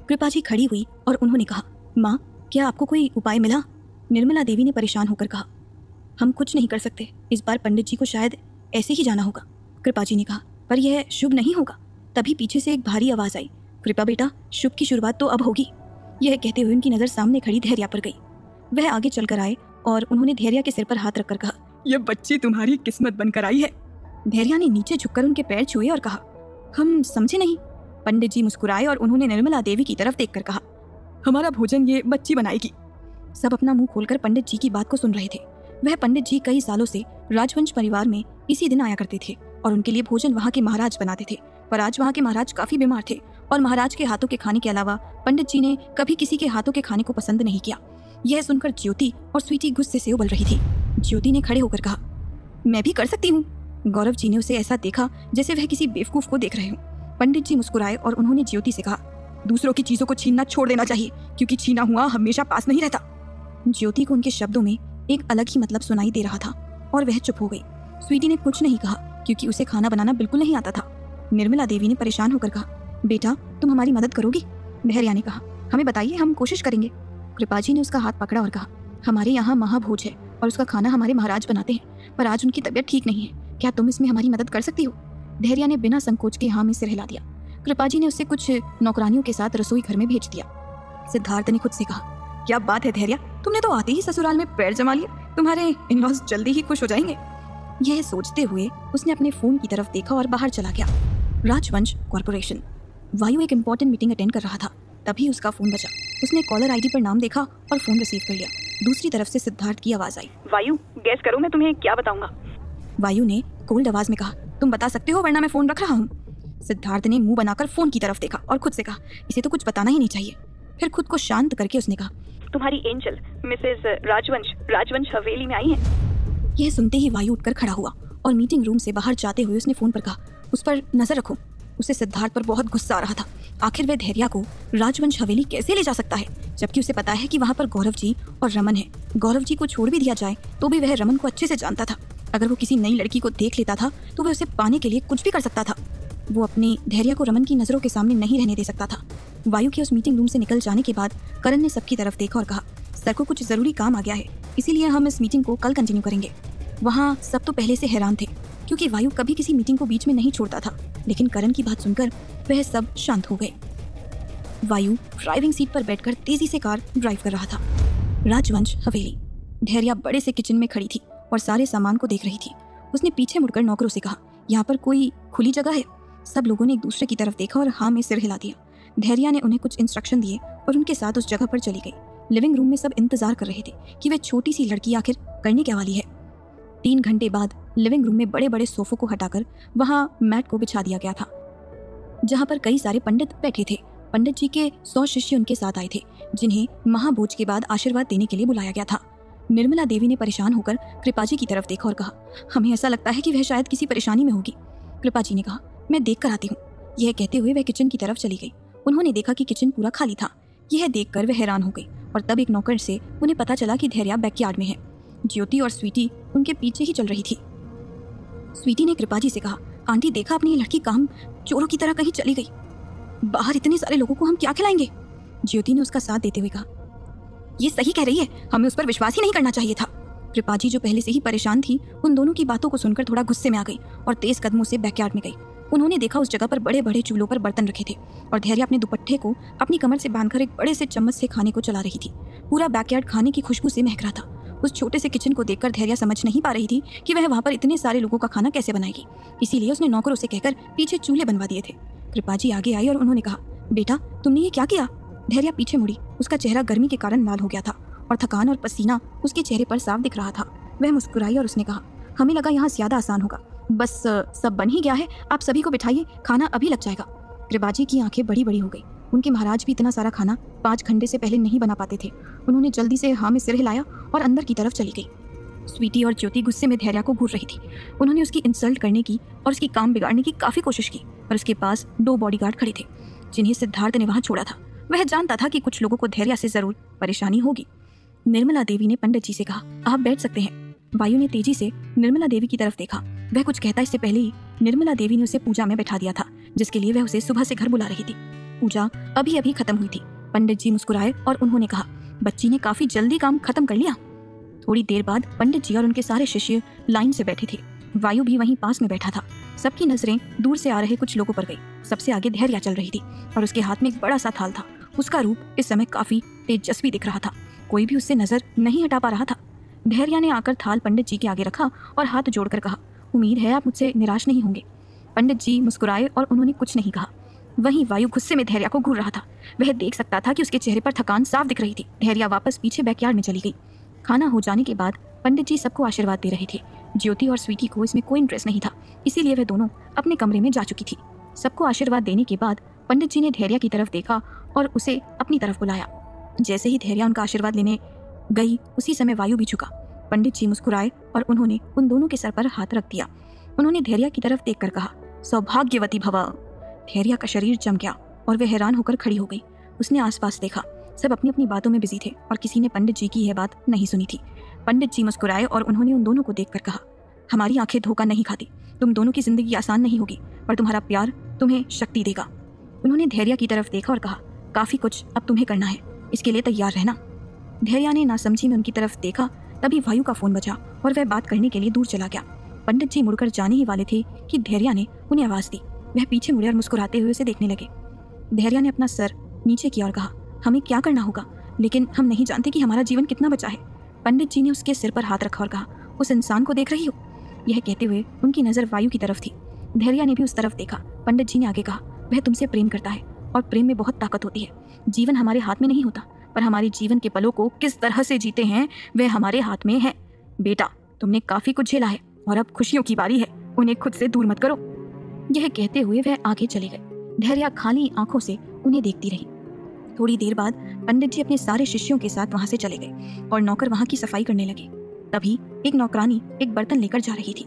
कृपा जी खड़ी हुई और उन्होंने कहा, माँ, क्या आपको कोई उपाय मिला? निर्मला देवी ने परेशान होकर कहा, हम कुछ नहीं कर सकते, इस बार पंडित जी को शायद ऐसे ही जाना होगा। कृपा जी ने कहा, पर यह शुभ नहीं होगा। तभी पीछे से एक भारी आवाज़ आई, कृपा बेटा, शुभ की शुरुआत तो अब होगी। यह कहते हुए उनकी नज़र सामने खड़ी धैर्या पर गई। वह आगे चलकर आए और उन्होंने धैर्या के सिर पर हाथ रखकर कहा, यह बच्ची तुम्हारी किस्मत बनकर आई है। धैर्या ने नीचे झुककर उनके पैर छुए और कहा, हम समझे नहीं। पंडित जी मुस्कुराए और उन्होंने निर्मला देवी की तरफ देखकर कहा, हमारा भोजन ये बच्ची बनाएगी। सब अपना मुंह खोलकर पंडित जी की बात को सुन रहे थे। वह पंडित जी कई सालों से राजवंश परिवार में इसी दिन आया करते थे और उनके लिए भोजन वहाँ के महाराज बनाते थे। पर आज वहाँ के महाराज काफी बीमार थे और महाराज के हाथों के खाने के अलावा पंडित जी ने कभी किसी के हाथों के खाने को पसंद नहीं किया। यह सुनकर ज्योति और स्वीटी गुस्से से उबल रही थी। ज्योति ने खड़े होकर कहा, मैं भी कर सकती हूँ। गौरव जी ने उसे ऐसा देखा जैसे वह किसी बेवकूफ को देख रहे हो। पंडित जी मुस्कुराए और उन्होंने ज्योति से कहा, दूसरों की चीजों को छीनना छोड़ देना चाहिए, क्योंकि छीना हुआ हमेशा पास नहीं रहता। ज्योति को उनके शब्दों में एक अलग ही मतलब सुनाई दे रहा था और वह चुप हो गई। स्वीटी ने कुछ नहीं कहा क्योंकि उसे खाना बनाना बिल्कुल नहीं आता था। निर्मला देवी ने परेशान होकर कहा, बेटा, तुम हमारी मदद करोगी? धैर्या ने कहा, हमें बताइए, हम कोशिश करेंगे। कृपा जी ने उसका हाथ पकड़ा और कहा, हमारे यहाँ महाभोज है और उसका खाना हमारे महाराज बनाते हैं, पर आज उनकी तबीयत ठीक नहीं है। क्या तुम इसमें हमारी मदद कर सकती हो? धैर्या ने बिना संकोच के हाँ में सिर हिला दिया। कृपा जी ने उससे कुछ नौकरानियों के साथ रसोई घर में भेज दिया। सिद्धार्थ ने खुद से कहा, क्या बात है धैर्या, तुमने तो आते ही ससुराल में पैर जमा लिया, तुम्हारे इन-लॉज जल्दी ही खुश हो जाएंगे। यह सोचते हुए उसने अपने फोन की तरफ देखा और बाहर चला गया। राजवंश कॉर्पोरेशन। वायु एक इम्पोर्टेंट मीटिंग अटेंड कर रहा था, तभी उसका फोन बजा। उसने कॉलर आईडी पर नाम देखा और फोन रिसीव कर लिया। दूसरी तरफ से सिद्धार्थ की आवाज आई, वायु, गैस करो मैं तुम्हें क्या बताऊंगा। वायु ने कोल्ड आवाज में कहा, तुम बता सकते हो वरना मैं फोन रख रहा हूँ। सिद्धार्थ ने मुंह बनाकर फोन की तरफ देखा और खुद से कहा, इसे तो कुछ बताना ही नहीं चाहिए। फिर खुद को शांत करके उसने कहा, तुम्हारी एंजल मिसेस राजवंश राजवंश हवेली में आई है। यह सुनते ही वायु उठकर खड़ा हुआ और मीटिंग रूम से बाहर जाते हुए उसने फोन पर कहा, उस पर नजर रखो। उसे सिद्धार्थ पर बहुत गुस्सा आ रहा था। आखिर वह धैर्या को राजवंश हवेली कैसे ले जा सकता है, जबकि उसे पता है कि वहाँ पर गौरव जी और रमन है। गौरव जी को छोड़ भी दिया जाए तो भी वह रमन को अच्छे से जानता था। अगर वो किसी नई लड़की को देख लेता था तो वह उसे पाने के लिए कुछ भी कर सकता था। वो अपनी धैर्या को रमन की नजरों के सामने नहीं रहने दे सकता था। वायु के उस मीटिंग रूम से निकल जाने के बाद करण ने सबकी तरफ देखा और कहा, सर को कुछ जरूरी काम आ गया है, इसीलिए हम इस मीटिंग को कल कंटिन्यू करेंगे। वहाँ सब तो पहले से हैरान थे क्योंकि वायु कभी किसी मीटिंग को बीच में नहीं छोड़ता था, लेकिन करण की बात सुनकर वह सब शांत हो गए। वायु ड्राइविंग सीट पर बैठकर तेजी से कार ड्राइव कर रहा था। राजवंश हवेली। धैर्या बड़े से किचन में खड़ी थी और सारे सामान को देख रही थी। उसने पीछे मुड़कर नौकरों से कहा, यहाँ पर कोई खुली जगह है? सब लोगों ने एक दूसरे की तरफ देखा और हाँ में सिर हिला दिया। धैर्या ने उन्हें कुछ इंस्ट्रक्शन दिए और उनके साथ उस जगह पर चली गई। लिविंग रूम में सब इंतजार कर रहे थे कि वह छोटी सी लड़की आखिर करने क्या वाली है। तीन घंटे बाद लिविंग रूम में बड़े बड़े सोफों को हटाकर वहाँ मैट को बिछा दिया गया था, जहाँ पर कई सारे पंडित बैठे थे। पंडित जी के सौ शिष्य उनके साथ आए थे, जिन्हें महाभोज के बाद आशीर्वाद देने के लिए बुलाया गया था। निर्मला देवी ने परेशान होकर कृपा जी की तरफ देखा और कहा, हमें ऐसा लगता है कि वह शायद किसी परेशानी में होगी। कृपा जी ने कहा, मैं देख कर आती हूँ। यह कहते हुए वह किचन की तरफ चली गई। उन्होंने देखा कि किचन पूरा खाली था। यह देखकर वह हैरान हो गई और तब एक नौकर से उन्हें पता चला कि धैर्या बैकयार्ड में है। ज्योति और स्वीटी उनके पीछे ही चल रही थी। स्वीटी ने कृपा जी से कहा, आंटी देखा अपनी लड़की काम चोरों की तरह कहीं चली गई। बाहर इतने सारे लोगों को हम क्या खिलाएंगे? ज्योति ने उसका साथ देते हुए कहा, ये सही कह रही है, हमें उस पर विश्वास ही नहीं करना चाहिए था। कृपा जी जो पहले से ही परेशान थी, उन दोनों की बातों को सुनकर थोड़ा गुस्से में आ गई और तेज कदमों से बैकयार्ड में गई। उन्होंने देखा उस जगह पर बड़े बड़े चूल्हों पर बर्तन रखे थे और धैर्या अपने दुपट्टे को अपनी कमर से बांधकर एक बड़े से चम्मच से खाने को चला रही थी। पूरा बैकयार्ड खाने की खुशबू से महक रहा था। उस छोटे से किचन को देखकर धैर्या समझ नहीं पा रही थी कि वह वहाँ पर इतने सारे लोगों का खाना कैसे बनाएगी। इसीलिए उसने नौकरों से कहकर पीछे चूल्हे बनवा दिए थे। कृपा जी आगे आई और उन्होंने कहा, बेटा तुमने ये क्या किया? धैर्या पीछे मुड़ी। उसका चेहरा गर्मी के कारण लाल हो गया था और थकान और पसीना उसके चेहरे पर साफ दिख रहा था। वह मुस्कुराई और उसने कहा, हमें लगा यहाँ ज्यादा आसान होगा, बस सब बन ही गया है, आप सभी को बिठाइए, खाना अभी लग जाएगा। कृपा जी की आंखें बड़ी बड़ी हो गई। उनके महाराज भी इतना सारा खाना पाँच घंटे से पहले नहीं बना पाते थे। उन्होंने जल्दी से हाँ में सिर हिलाया और अंदर की तरफ चली गई। स्वीटी और ज्योति गुस्से में धैर्या को घूर रही थी। उन्होंने उसकी इंसल्ट करने की और उसकी काम बिगाड़ने की काफ़ी कोशिश की, पर उसके पास दो बॉडीगार्ड खड़े थे जिन्हें सिद्धार्थ ने वहाँ छोड़ा था। वह जानता था कि कुछ लोगों को धैर्या से जरूर परेशानी होगी। निर्मला देवी ने पंडित जी से कहा, आप बैठ सकते हैं। वायु ने तेजी से निर्मला देवी की तरफ देखा। वह कुछ कहता इससे पहले ही निर्मला देवी ने उसे पूजा में बैठा दिया था, जिसके लिए वह उसे सुबह से घर बुला रही थी। पूजा अभी अभी खत्म हुई थी। पंडित जी मुस्कुराए और उन्होंने कहा, बच्ची ने काफी जल्दी काम खत्म कर लिया। थोड़ी देर बाद पंडित जी और उनके सारे शिष्य लाइन से बैठे थे। वायु भी वहीं पास में बैठा था। सबकी नजरें दूर से आ रहे कुछ लोगों पर गई। सबसे आगे धैर्या चल रही थी और उसके हाथ में एक बड़ा सा थाल था। उसका रूप इस समय काफी तेजस्वी दिख रहा था। कोई भी उससे नजर नहीं हटा पा रहा था। धैर्या ने आकर थाल पंडित जी के आगे रखा और हाथ जोड़कर कहा, उम्मीद है आप मुझसे निराश नहीं होंगे। पंडित जी मुस्कुराए और उन्होंने कुछ नहीं कहा। वहीं वायु गुस्से में धैर्या को घूर रहा था। वह देख सकता था कि उसके चेहरे पर थकान साफ दिख रही थी। धैर्या वापस पीछे बैकयार्ड में चली गई। खाना हो जाने के बाद पंडित जी सबको आशीर्वाद दे रहे थे। ज्योति और स्वीटी को इसमें कोई इंटरेस्ट नहीं था, इसीलिए वह दोनों अपने कमरे में जा चुकी थी। सबको आशीर्वाद देने के बाद पंडित जी ने धैर्या की तरफ देखा और उसे अपनी तरफ बुलाया। जैसे ही धैर्या उनका आशीर्वाद लेने गई, उसी समय वायु भी झुका। पंडित जी मुस्कुराए और उन्होंने उन दोनों के सर पर हाथ रख दिया। उन्होंने धैर्या की तरफ देखकर कहा, सौभाग्यवती भव। धैर्या का शरीर जम गया और वह हैरान होकर खड़ी हो गई। उसने आसपास देखा। सब अपनी अपनी बातों में बिजी थे और किसी ने पंडित जी की यह बात नहीं सुनी थी। पंडित जी मुस्कुराए और उन्होंने उन दोनों को देखकर कहा, हमारी आंखें धोखा नहीं खाती। तुम दोनों की जिंदगी आसान नहीं होगी, पर तुम्हारा प्यार तुम्हें शक्ति देगा। उन्होंने धैर्या की तरफ देखा और कहा, काफी कुछ अब तुम्हें करना है, इसके लिए तैयार रहना। धैर्या ने नासमझी में उनकी तरफ देखा। तभी वायु का फोन बजा और वह बात करने के लिए दूर चला गया। पंडित जी मुड़कर जाने ही वाले थे कि धैर्या ने उन्हें आवाज दी। वह पीछे मुड़े और मुस्कुराते हुए उसे देखने लगे। धैर्या ने अपना सर नीचे किया और कहा, हमें क्या करना होगा, लेकिन हम नहीं जानते कि हमारा जीवन कितना बचा है। पंडित जी ने उसके सिर पर हाथ रखा और कहा, उस इंसान को देख रही हो? यह कहते हुए उनकी नजर वायु की तरफ थी। धैर्या ने भी उस तरफ देखा। पंडित जी ने आगे कहा, वह तुमसे प्रेम करता है और प्रेम में बहुत ताकत होती है। जीवन हमारे हाथ में नहीं होता, पर हमारे जीवन के पलों को किस तरह से जीते हैं वह हमारे हाथ में है। बेटा, तुमने काफी कुछ झेला है और अब खुशियों की बारी है, उन्हें खुद से दूर मत करो। यह कहते हुए वह आगे चले गए। धैर्या खाली आंखों से उन्हें देखती रही। थोड़ी देर बाद पंडित जी अपने सारे शिष्यों के साथ वहां से चले गए और नौकर वहां की सफाई करने लगे। तभी एक नौकरानी एक बर्तन लेकर जा रही थी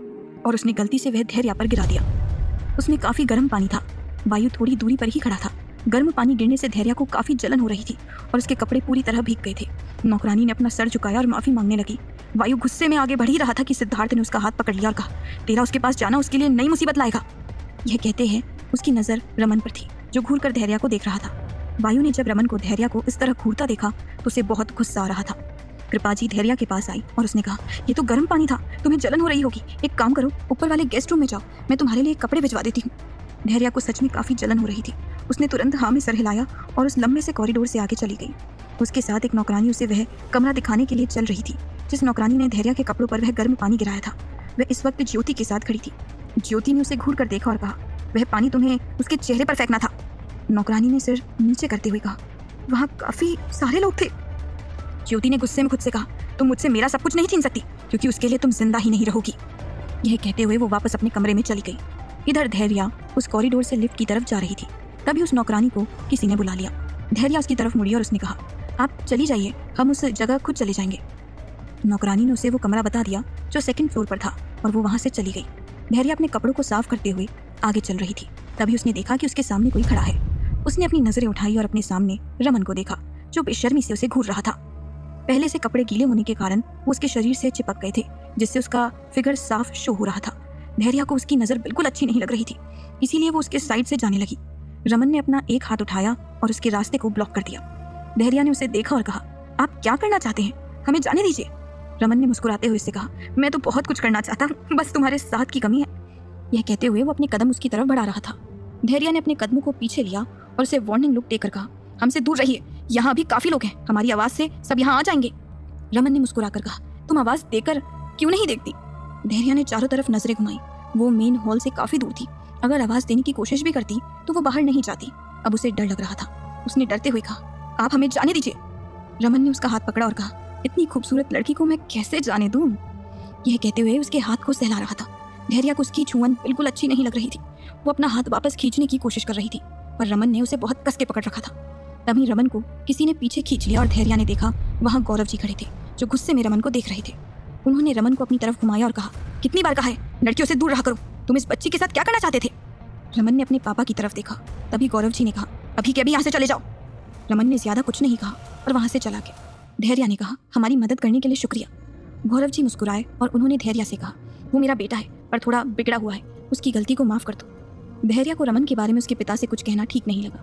और उसने गलती से वह धैर्या पर गिरा दिया। उसमें काफी गर्म पानी था। वायु थोड़ी दूरी पर ही खड़ा था। गर्म पानी गिरने से धैर्या को काफी जलन हो रही थी और उसके कपड़े पूरी तरह भीग गए थे। नौकरानी ने अपना सर झुकाया और माफी मांगने लगी। वायु गुस्से में आगे बढ़ ही रहा था कि सिद्धार्थ ने उसका हाथ पकड़ लिया और कहा, तेरा उसके पास जाना उसके लिए नई मुसीबत लाएगा। यह कहते हैं उसकी नजर रमन पर थी, जो घूर कर धैर्या को देख रहा था। वायु ने जब रमन को धैर्या को इस तरह घूरता देखा तो उसे बहुत गुस्सा आ रहा था। कृपाजी धैर्या के पास आई और उसने कहा, ये तो गर्म पानी था, तुम्हें जलन हो रही होगी। एक काम करो, ऊपर वाले गेस्ट रूम में जाओ, मैं तुम्हारे लिए कपड़े भिजवा देती हूँ। धैर्या को सच में काफी जलन हो रही थी। उसने तुरंत हाँ में सर हिलाया और उस लंबे से कॉरिडोर से आगे चली गई। उसके साथ एक नौकरानी उसे वह कमरा दिखाने के लिए चल रही थी। जिस नौकरानी ने धैर्या के कपड़ों पर वह गर्म पानी गिराया था, वह इस वक्त ज्योति के साथ खड़ी थी। ज्योति ने उसे घूर कर देखा और कहा, वह पानी तुम्हें उसके चेहरे पर फेंकना था। नौकरानी ने सिर नीचे करते हुए कहा, वहाँ काफी सारे लोग थे। ज्योति ने गुस्से में खुद से कहा, तुम मुझसे मेरा सब कुछ नहीं छीन सकती, क्योंकि उसके लिए तुम जिंदा ही नहीं रहोगी। यह कहते हुए वो वापस अपने कमरे में चली गई। इधर धैर्या उस कॉरिडोर से लिफ्ट की तरफ जा रही थी। तभी उस नौकरानी को किसी ने बुला लिया। धैर्या उसकी तरफ मुड़ी और उसने कहा, आप चली जाइए, हम उस जगह खुद चले जाएंगे। नौकरानी ने उसे वो कमरा बता दिया जो सेकंड फ्लोर पर था और वो वहां से चली गई। धैर्या अपने कपड़ों को साफ करते हुए आगे चल रही थी। तभी उसने देखा कि उसके सामने कोई खड़ा है। उसने अपनी नजरें उठाई और अपने सामने रमन को देखा, जो बेशर्मी से उसे घूर रहा था। पहले से कपड़े गीले होने के कारण वो उसके शरीर से चिपक गए थे, जिससे उसका फिगर साफ शो हो रहा था। धैर्या को उसकी नजर बिल्कुल अच्छी नहीं लग रही थी, इसीलिए वो उसके साइड से जाने लगी। रमन ने अपना एक हाथ उठाया और उसके रास्ते को ब्लॉक कर दिया। धैर्या ने उसे देखा और कहा, आप क्या करना चाहते हैं, हमें जाने दीजिए। रमन ने मुस्कुराते हुए उससे कहा, मैं तो बहुत कुछ करना चाहता, बस तुम्हारे साथ की कमी है। यह कहते हुए वो अपने कदम उसकी तरफ बढ़ा रहा था। धैर्या ने अपने कदमों को पीछे लिया और उसे वार्निंग लुक देकर कहा, हमसे दूर रहिए, यहाँ भी काफी लोग हैं, हमारी आवाज से सब यहाँ आ जाएंगे। रमन ने मुस्कुराकर कहा, तुम आवाज देकर क्यों नहीं देखती। धैर्या ने चारों तरफ नजरें घुमाई। वो मेन हॉल से काफी दूर थी। अगर आवाज देने की कोशिश भी करती तो वो बाहर नहीं जाती। अब उसे डर लग रहा था। उसने डरते हुए कहा, आप हमें जाने दीजिए। रमन ने उसका हाथ पकड़ा और कहा, इतनी खूबसूरत लड़की को मैं कैसे जाने दूं। यह कहते हुए उसके हाथ को सहला रहा था। धैर्या को उसकी छुअन बिल्कुल अच्छी नहीं लग रही थी। वो अपना हाथ वापस खींचने की कोशिश कर रही थी, पर रमन ने उसे बहुत कस के पकड़ रखा था। तभी रमन को किसी ने पीछे खींच लिया और धैर्या ने देखा वहाँ गौरव जी खड़े थे, जो गुस्से में रमन को देख रहे थे। उन्होंने रमन को अपनी तरफ घुमाया और कहा, कितनी बार कहा है लड़कियों से दूर रहा करो, तुम इस बच्ची के साथ क्या करना चाहते थे। रमन ने अपने पापा की तरफ देखा। तभी गौरव जी ने कहा, अभी के अभी यहाँ से चले जाओ। रमन ने ज्यादा कुछ नहीं कहा और वहां से चला गया। धैर्या ने कहा, हमारी मदद करने के लिए शुक्रिया। गौरव जी मुस्कुराए और उन्होंने धैर्या से कहा, वो मेरा बेटा है पर थोड़ा बिगड़ा हुआ है, उसकी गलती को माफ कर दो। धैर्या को रमन के बारे में उसके पिता से कुछ कहना ठीक नहीं लगा।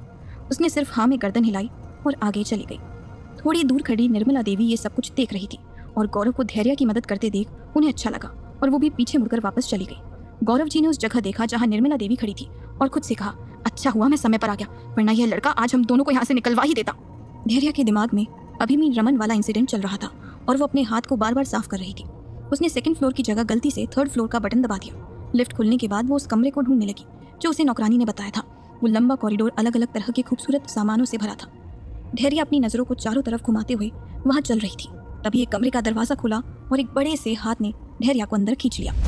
उसने सिर्फ हाँ में गर्दन हिलाई और आगे चली गई। थोड़ी दूर खड़ी निर्मला देवी ये सब कुछ देख रही थी और गौरव को धैर्या की मदद करते देख उन्हें अच्छा लगा और वो भी पीछे मुड़कर वापस चली गई। गौरव जी ने उस जगह देखा जहाँ निर्मला देवी खड़ी थी और खुद से कहा, अच्छा हुआ मैं समय पर आ गया, वरना यह लड़का आज हम दोनों को यहाँ से निकलवा ही देता। धैर्या के दिमाग में अभी भी रमन वाला इंसिडेंट चल रहा था और वो अपने हाथ को बार बार साफ कर रही थी। उसने सेकंड फ्लोर की जगह गलती से थर्ड फ्लोर का बटन दबा दिया। लिफ्ट खुलने के बाद वो उस कमरे को ढूंढने लगी जो उसे नौकरानी ने बताया था। वो लंबा कॉरिडोर अलग अलग तरह के खूबसूरत सामानों से भरा था। धैर्या अपनी नजरों को चारों तरफ घुमाते हुए वहां चल रही थी। तभी एक कमरे का दरवाजा खुला और एक बड़े से हाथ ने धैर्या को अंदर खींच लिया।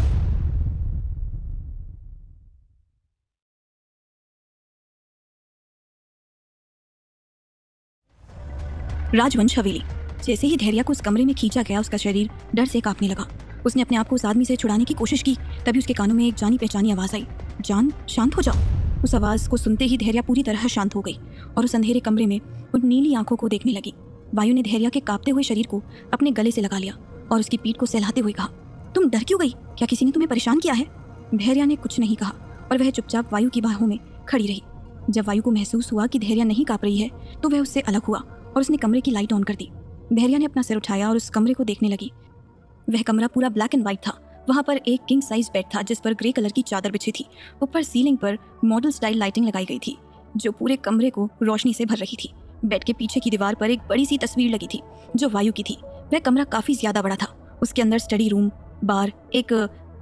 राजवंश हवेली। जैसे ही धैर्या को उस कमरे में खींचा गया, उसका शरीर डर से कांपने लगा। उसने अपने आप को उस आदमी से छुड़ाने की कोशिश की। तभी उसके कानों में एक जानी पहचानी आवाज आई, जान शांत हो जाओ। उस आवाज को सुनते ही धैर्या पूरी तरह शांत हो गई और उस अंधेरे कमरे में उन नीली आंखों को देखने लगी। वायु ने धैर्या के कांपते हुए शरीर को अपने गले से लगा लिया और उसकी पीठ को सहलाते हुए कहा, तुम डर क्यों गई? क्या किसी ने तुम्हें परेशान किया है? धैर्या ने कुछ नहीं कहा और वह चुपचाप वायु की बाहों में खड़ी रही। जब वायु को महसूस हुआ कि धैर्या नहीं कांप रही है तो वह उससे अलग हुआ और उसने कमरे की लाइट ऑन कर दी। धैर्या ने अपना सिर उठाया और उस कमरे को देखने लगी। वह कमरा पूरा ब्लैक एंड व्हाइट था। वहां पर एक किंग साइज बेड था जिस पर ग्रे कलर की चादर बिछी थी। ऊपर सीलिंग पर मॉडल स्टाइल लाइटिंग लगाई गई थी जो पूरे कमरे को रोशनी से भर रही थी। बेड के पीछे की दीवार पर एक बड़ी सी तस्वीर लगी थी जो वायु की थी। वह कमरा काफी ज्यादा बड़ा था। उसके अंदर स्टडी रूम, बार, एक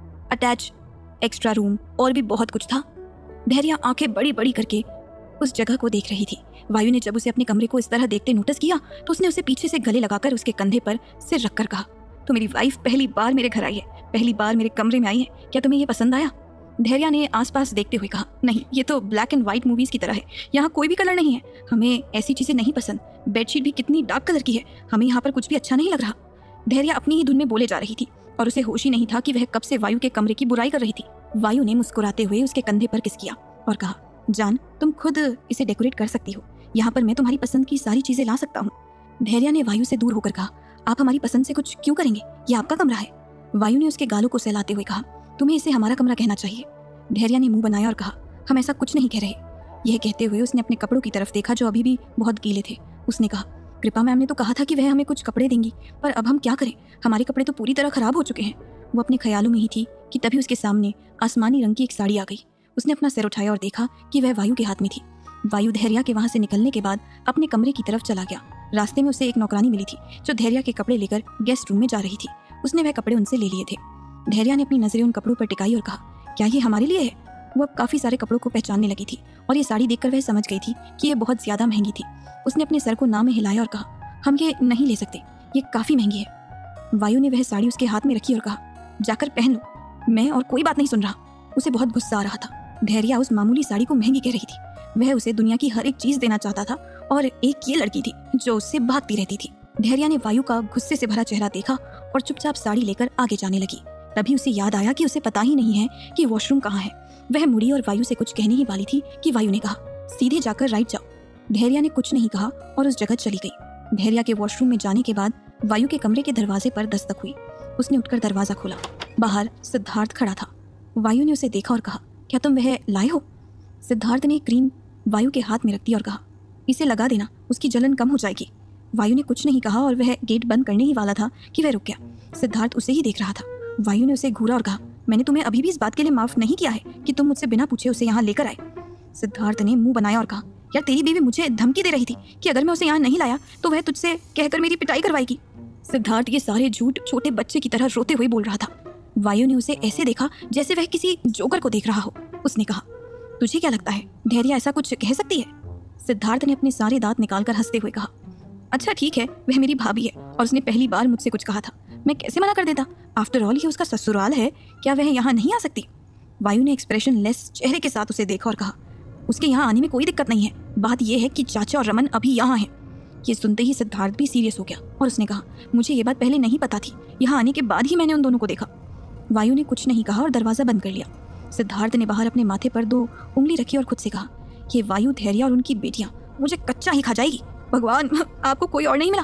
अटैच एक्स्ट्रा रूम और भी बहुत कुछ था। धैर्या आंखें बड़ी बड़ी करके उस जगह को देख रही थी। वायु ने जब उसे अपने कमरे को इस तरह देखते नोटिस किया तो उसने उसे पीछे से गले लगाकर उसके कंधे पर सिर रखकर कहा, तो मेरी वाइफ पहली बार मेरे घर आई है, पहली बार मेरे कमरे में आई है, क्या तुम्हें ये पसंद आया? धैर्या ने आसपास देखते हुए कहा, नहीं, ये तो ब्लैक एंड व्हाइट मूवीज की तरह है, यहाँ कोई भी कलर नहीं है, हमें ऐसी चीजें नहीं पसंद। बेडशीट भी कितनी डार्क कलर की है, हमें यहाँ पर कुछ भी अच्छा नहीं लग रहा। धैर्या अपनी ही धुन में बोले जा रही थी और उसे होश ही नहीं था कि वह कब से वायु के कमरे की बुराई कर रही थी। वायु ने मुस्कुराते हुए उसके कंधे पर किस किया और कहा, जान तुम खुद इसे डेकोरेट कर सकती हो, यहाँ पर मैं तुम्हारी पसंद की सारी चीजें ला सकता हूँ। धैर्या ने वायु से दूर होकर कहा, आप हमारी पसंद से कुछ क्यों करेंगे, ये आपका कमरा है। वायु ने उसके गालों को सहलाते हुए कहा, तुम्हें इसे हमारा कमरा कहना चाहिए। धैर्या ने मुंह बनाया और कहा, हम ऐसा कुछ नहीं कह रहे। यह कहते हुए उसने अपने कपड़ों की तरफ देखा जो अभी भी बहुत गीले थे। उसने कहा, कृपा मैम ने तो कहा था कि वह हमें कुछ कपड़े देंगी, पर अब हम क्या करें, हमारे कपड़े तो पूरी तरह खराब हो चुके हैं। वो अपने ख्यालों में ही थी कि तभी उसके सामने आसमानी रंग की एक साड़ी आ गई। उसने अपना सिर उठाया और देखा कि वह वायु के हाथ में थी। वायु धैर्या के वहां से निकलने के बाद अपने कमरे की तरफ चला गया। रास्ते में उसे एक नौकरानी मिली थी जो धैर्या के कपड़े लेकर गेस्ट रूम में जा रही थी। उसने वह कपड़े उनसे ले लिए थे। धैर्या ने अपनी नजरें उन कपड़ों पर टिकाई और कहा, क्या ये हमारे लिए है? वो अब काफी सारे कपड़ों को पहचानने लगी थी और ये साड़ी देखकर वह समझ गई थी कि ये बहुत ज्यादा महंगी थी। उसने अपने सर को ना में हिलाया और कहा, हम ये नहीं ले सकते, ये काफी महंगी है। वायु ने वह साड़ी उसके हाथ में रखी और कहा, जाकर पहन लो, मैं और कोई बात नहीं सुन रहा। उसे बहुत गुस्सा आ रहा था। धैर्या उस मामूली साड़ी को महंगी कह रही थी। वह उसे दुनिया की हर एक चीज देना चाहता था और एक ये लड़की थी जो उससे भागती रहती थी। धैर्या ने वायु का गुस्से से भरा चेहरा देखा और चुपचाप साड़ी लेकर आगे जाने लगी। तभी उसे याद आया कि उसे पता ही नहीं है कि वॉशरूम कहाँ है। वह मुड़ी और वायु से कुछ कहने ही वाली थी कि वायु ने कहा, सीधे जाकर राइट जाओ। धैर्या ने कुछ नहीं कहा और उस जगह चली गई। धैर्या के वॉशरूम में जाने के बाद वायु के कमरे के दरवाजे पर दस्तक हुई। उसने उठकर दरवाजा खोला। बाहर सिद्धार्थ खड़ा था। वायु ने उसे देखा और कहा, क्या तुम वह लाए हो? सिद्धार्थ ने क्रीम वायु के हाथ में रख दी और कहा, इसे लगा देना, उसकी जलन कम हो जाएगी। वायु ने कुछ नहीं कहा और वह गेट बंद करने ही वाला था कि वह रुक गया। सिद्धार्थ उसे ही देख रहा था। वायु ने उसे घूरा और कहा, मैंने तुम्हें अभी भी इस बात के लिए माफ नहीं किया है कि तुम मुझसे बिना पूछे उसे यहाँ लेकर आए। सिद्धार्थ ने मुंह बनाया और कहा, यार तेरी बीवी मुझे धमकी दे रही थी कि अगर मैं उसे यहाँ नहीं लाया तो वह तुझसे कहकर मेरी पिटाई करवाएगी। सिद्धार्थ ये सारे झूठ छोटे बच्चे की तरह रोते हुए बोल रहा था। वायु ने उसे ऐसे देखा जैसे वह किसी जोकर को देख रहा हो। उसने कहा, तुझे क्या लगता है धैर्या ऐसा कुछ कह सकती है? सिद्धार्थ ने अपने सारे दांत निकालकर हंसते हुए कहा, अच्छा ठीक है, वह मेरी भाभी है और उसने पहली बार मुझसे कुछ कहा था, मैं कैसे मना कर देता? आफ्टर ऑल ये उसका ससुराल है, क्या वह यहाँ नहीं आ सकती? वायु ने एक्सप्रेशन लेस चेहरे के साथ उसे देखा और कहा, उसके यहाँ आने में कोई दिक्कत नहीं है, बात यह है कि चाचा और रमन अभी यहाँ हैं। ये सुनते ही सिद्धार्थ भी सीरियस हो गया और उसने कहा, मुझे ये बात पहले नहीं पता थी, यहाँ आने के बाद ही मैंने उन दोनों को देखा। वायु ने कुछ नहीं कहा और दरवाजा बंद कर लिया। सिद्धार्थ ने बाहर अपने माथे पर दो उंगली रखी और खुद से कहा, ये वायु, धैर्या और उनकी बेटियां मुझे कच्चा ही खा जाएगी। भगवान, आपको कोई और नहीं मिला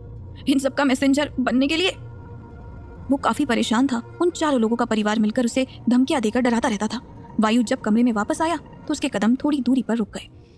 इन सब का मैसेंजर बनने के लिए? वो काफी परेशान था। उन चारों लोगों का परिवार मिलकर उसे धमकियां देकर डराता रहता था। वायु जब कमरे में वापस आया तो उसके कदम थोड़ी दूरी पर रुक गए।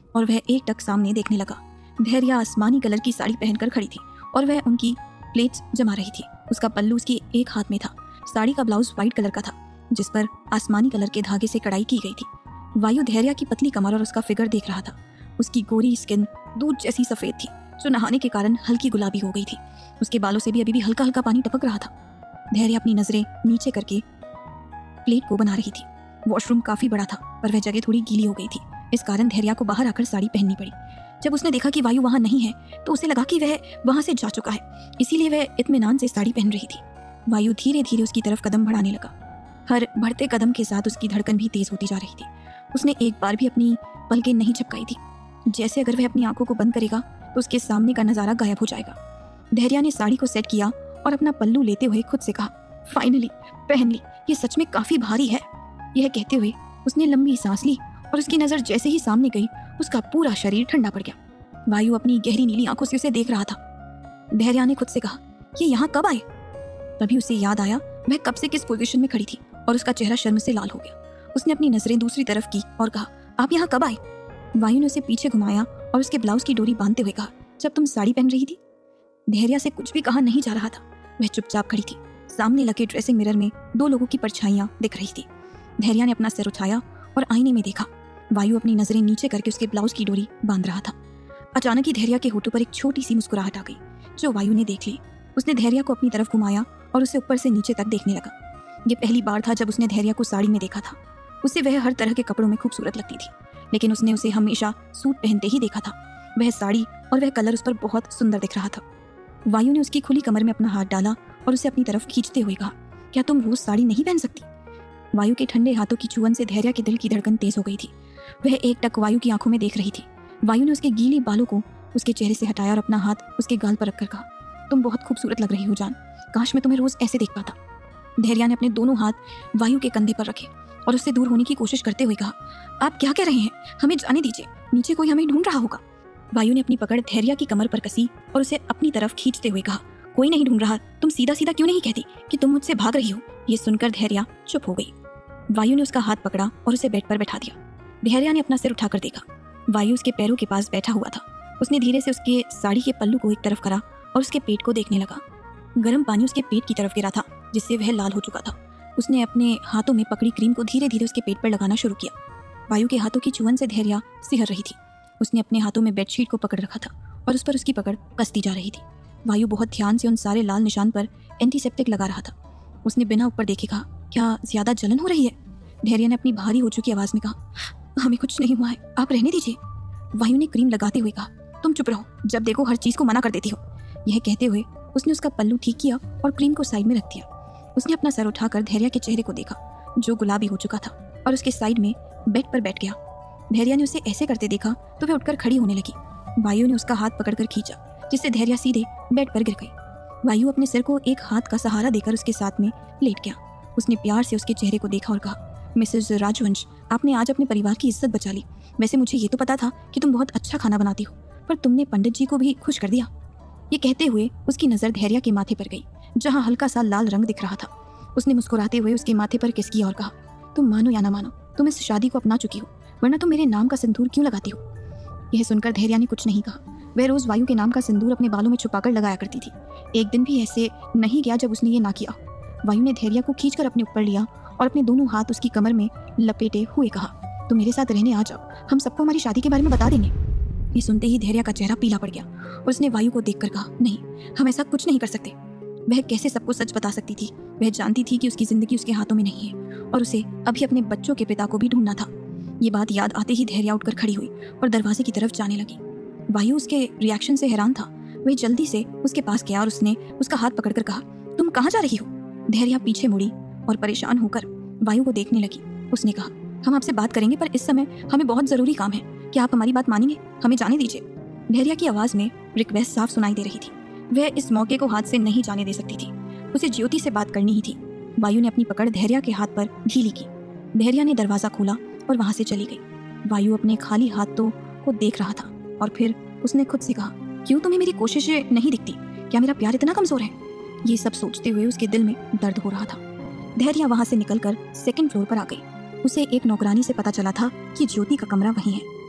और वह एक टक सामने देखने लगा। धैर्या आसमानी कलर की साड़ी पहनकर खड़ी थी और वह उनकी प्लेट्स जमा रही थी। उसका पल्लू उसकी एक हाथ में था। साड़ी का ब्लाउज व्हाइट कलर का था जिस पर आसमानी कलर के धागे से कढ़ाई की गई थी। वायु धैर्या की पतली कमर और उसका फिगर देख रहा था। उसकी गोरी स्किन दूध जैसी सफेद थी जो नहाने के कारण हल्की गुलाबी हो गई थी। उसके बालों से भी अभी भी हल्का हल्का पानी टपक रहा था। धैर्या अपनी नजरें नीचे करके प्लेट को बना रही थी। वॉशरूम काफी बड़ा था पर वह जगह थोड़ी गीली हो गई थी। इस कारण धैर्या को बाहर आकर साड़ी पहननी पड़ी। जब उसने देखा कि वायु वहां नहीं है तो उसे लगा कि वह वहां से जा चुका है, इसीलिए वह इत्मीनान से साड़ी पहन रही थी। वायु धीरे धीरे उसकी तरफ कदम बढ़ाने लगा। हर बढ़ते कदम के साथ उसकी धड़कन भी तेज होती जा रही थी। उसने एक बार भी अपनी पलकें नहीं झपकाई थी, जैसे अगर वह अपनी आंखों को बंद करेगा तो उसके सामने का नजारा गायब हो जाएगा। धैर्या ने साड़ी को सेट किया और अपना पल्लू लेते हुए खुद से कहा, फाइनली पहन ली, ये सच में काफी भारी है। यह कहते हुए उसने लंबी सांस ली और उसकी नजर जैसे ही सामने गई उसका पूरा शरीर ठंडा पड़ गया। वायु अपनी गहरी नीली आंखों से उसे देख रहा था। धैर्या ने खुद से कहा, ये यहाँ कब आए? तभी उसे याद आया वह कब से किस पोजीशन में खड़ी थी और उसका चेहरा शर्म से लाल हो गया। उसने अपनी नजरें दूसरी तरफ की और कहा, आप यहाँ कब आए? वायु ने उसे पीछे घुमाया और उसके ब्लाउज की डोरी बांधते हुए कहा, जब तुम साड़ी पहन रही थी। धैर्या से कुछ भी कहा नहीं जा रहा था। वह चुपचाप खड़ी थी। सामने लगे ड्रेसिंग मिरर में दो लोगों की परछाइयां दिख रही थी। धैर्या ने अपना सिर उठाया और आईने में देखा। वायु अपनी नजरें नीचे करके उसके ब्लाउज की डोरी बांध रहा था। अचानक ही धैर्या के होठों पर एक छोटी सी मुस्कुराहट आ गई जो वायु ने देख ली। उसने धैर्या को अपनी तरफ घुमाया और उसे ऊपर से नीचे तक देखने लगा। ये पहली बार था जब उसने धैर्या को साड़ी में देखा था। उसे वह हर तरह के कपड़ों में खूबसूरत लगती थी, लेकिन उसने उसे हमेशा सूट पहनते ही देखा था। वह साड़ी और वह कलर उस पर बहुत सुंदर दिख रहा था। वायु ने उसकी खुली कमर में अपना हाथ डाला और उसे अपनी तरफ खींचते हुए कहा, क्या तुम रोज साड़ी नहीं पहन सकती? वायु के ठंडे हाथों की छुअन से धैर्या के दिल की धड़कन तेज हो गई थी। वह एक टक वायु की आंखों में देख रही थी। वायु ने उसके गीले बालों को उसके चेहरे से हटाया और अपना हाथ उसके गाल पर रखकर कहा, तुम बहुत खूबसूरत लग रही हो जान, काश मैं तुम्हें रोज ऐसे देख पाता। धैर्या ने अपने दोनों हाथ वायु के कंधे पर रखे और उससे दूर होने की कोशिश करते हुए कहा, आप क्या कह रहे हैं? हमें जाने दीजिए, नीचे कोई हमें ढूंढ रहा होगा। वायु ने अपनी पकड़ धैर्या की कमर पर कसी और उसे अपनी तरफ खींचते हुए कहा, कोई नहीं ढूंढ रहा, तुम सीधा सीधा क्यों नहीं कहती कि तुम मुझसे भाग रही हो? ये सुनकर धैर्या चुप हो गई। वायु ने उसका हाथ पकड़ा और उसे बेड पर बैठा दिया। धैर्या ने अपना सिर उठाकर देखा। वायु उसके पैरों के पास बैठा हुआ था। उसने धीरे से उसके साड़ी के पल्लू को एक तरफ करा और उसके पेट को देखने लगा। गर्म पानी उसके पेट की तरफ गिरा था जिससे वह लाल हो चुका था। उसने अपने हाथों में पकड़ी क्रीम को धीरे धीरे उसके पेट पर लगाना शुरू किया। वायु के हाथों की चुअन से धैर्या सिहर रही थी। उसने अपने हाथों में बेडशीट को पकड़ रखा था और उस पर उसकी पकड़ कसती जा रही थी। वायु बहुत ध्यान से उन सारे लाल निशान पर एंटीसेप्टिक लगा रहा था। उसने बिना ऊपर देखे कहा, क्या ज्यादा जलन हो रही है? धैर्या ने अपनी भारी हो चुकी आवाज में कहा, हमें कुछ नहीं हुआ है, आप रहने दीजिए। वायु ने क्रीम लगाते हुए कहा, तुम चुप रहो, जब देखो हर चीज को मना कर देती हो। यह कहते हुए उसने उसका पल्लू ठीक किया और क्रीम को साइड में रख दिया। उसने अपना सर उठाकर धैर्या के चेहरे को देखा जो गुलाबी हो चुका था और उसके साइड में बेड पर बैठ गया। धैर्या ने उसे ऐसे करते देखा तो वह उठकर खड़ी होने लगी। वायु ने उसका हाथ पकड़कर खींचा जिससे धैर्या सीधे बेड पर गिर गई। वायु अपने सिर को एक हाथ का सहारा देकर उसके साथ में लेट गया। उसने प्यार से उसके चेहरे को देखा और कहा, मिसेस राजवंश, आपने आज अपने परिवार की इज्जत बचा ली। वैसे मुझे ये तो पता था कि तुम बहुत अच्छा खाना बनाती हो, पर तुमने पंडित जी को भी खुश कर दिया। ये कहते हुए उसकी नज़र धैर्या के माथे पर गई जहाँ हल्का सा लाल रंग दिख रहा था। उसने मुस्कुराते हुए उसके माथे पर किस किया और कहा, तुम मानो या ना मानो, तुम इस शादी को अपना चुकी हो, वरना तुम मेरे नाम का सिंदूर क्यों लगाती हो? यह सुनकर धैर्या ने कुछ नहीं कहा। वह रोज वायु के नाम का सिंदूर अपने बालों में छुपाकर लगाया करती थी। एक दिन भी ऐसे नहीं गया जब उसने ये ना किया। वायु ने धैर्या को खींचकर अपने ऊपर लिया और अपने दोनों हाथ उसकी कमर में लपेटे हुए कहा, तुम मेरे साथ रहने आ जाओ, हम सबको हमारी शादी के बारे में बता देंगे। ये सुनते ही धैर्या का चेहरा पीला पड़ गया और उसने वायु को देखकर कहा, नहीं, हम ऐसा कुछ नहीं कर सकते। वह कैसे सबको सच बता सकती थी? वह जानती थी कि उसकी जिंदगी उसके हाथों में नहीं है और उसे अभी अपने बच्चों के पिता को भी ढूंढना था। ये बात याद आते ही धैर्या उठकर खड़ी हुई और दरवाजे की तरफ जाने लगी। वायु उसके रिएक्शन से हैरान था। वह जल्दी से उसके पास गया और उसने उसका हाथ पकड़कर कहा, तुम कहाँ जा रही हो? धैर्या पीछे मुड़ी और परेशान होकर वायु को देखने लगी। उसने कहा, हम आपसे बात करेंगे, पर इस समय हमें बहुत जरूरी काम है। क्या आप हमारी बात मानेंगे? हमें जाने दीजिए। धैर्या की आवाज में रिक्वेस्ट साफ सुनाई दे रही थी। वह इस मौके को हाथ से नहीं जाने दे सकती थी। उसे ज्योति से बात करनी ही थी। वायु ने अपनी पकड़ धैर्या के हाथ पर ढीली की। धैर्या ने दरवाजा खोला और वहां से चली गई। वायु अपने खाली हाथों को देख रहा था और फिर उसने खुद से कहा, क्यों तुम्हें मेरी कोशिशें नहीं दिखती? क्या मेरा प्यार इतना कमजोर है? ये सब सोचते हुए उसके दिल में दर्द हो रहा था। धैर्या वहां से निकलकर सेकंड फ्लोर पर आ गई। उसे एक नौकरानी से पता चला था कि ज्योति का कमरा वहीं है।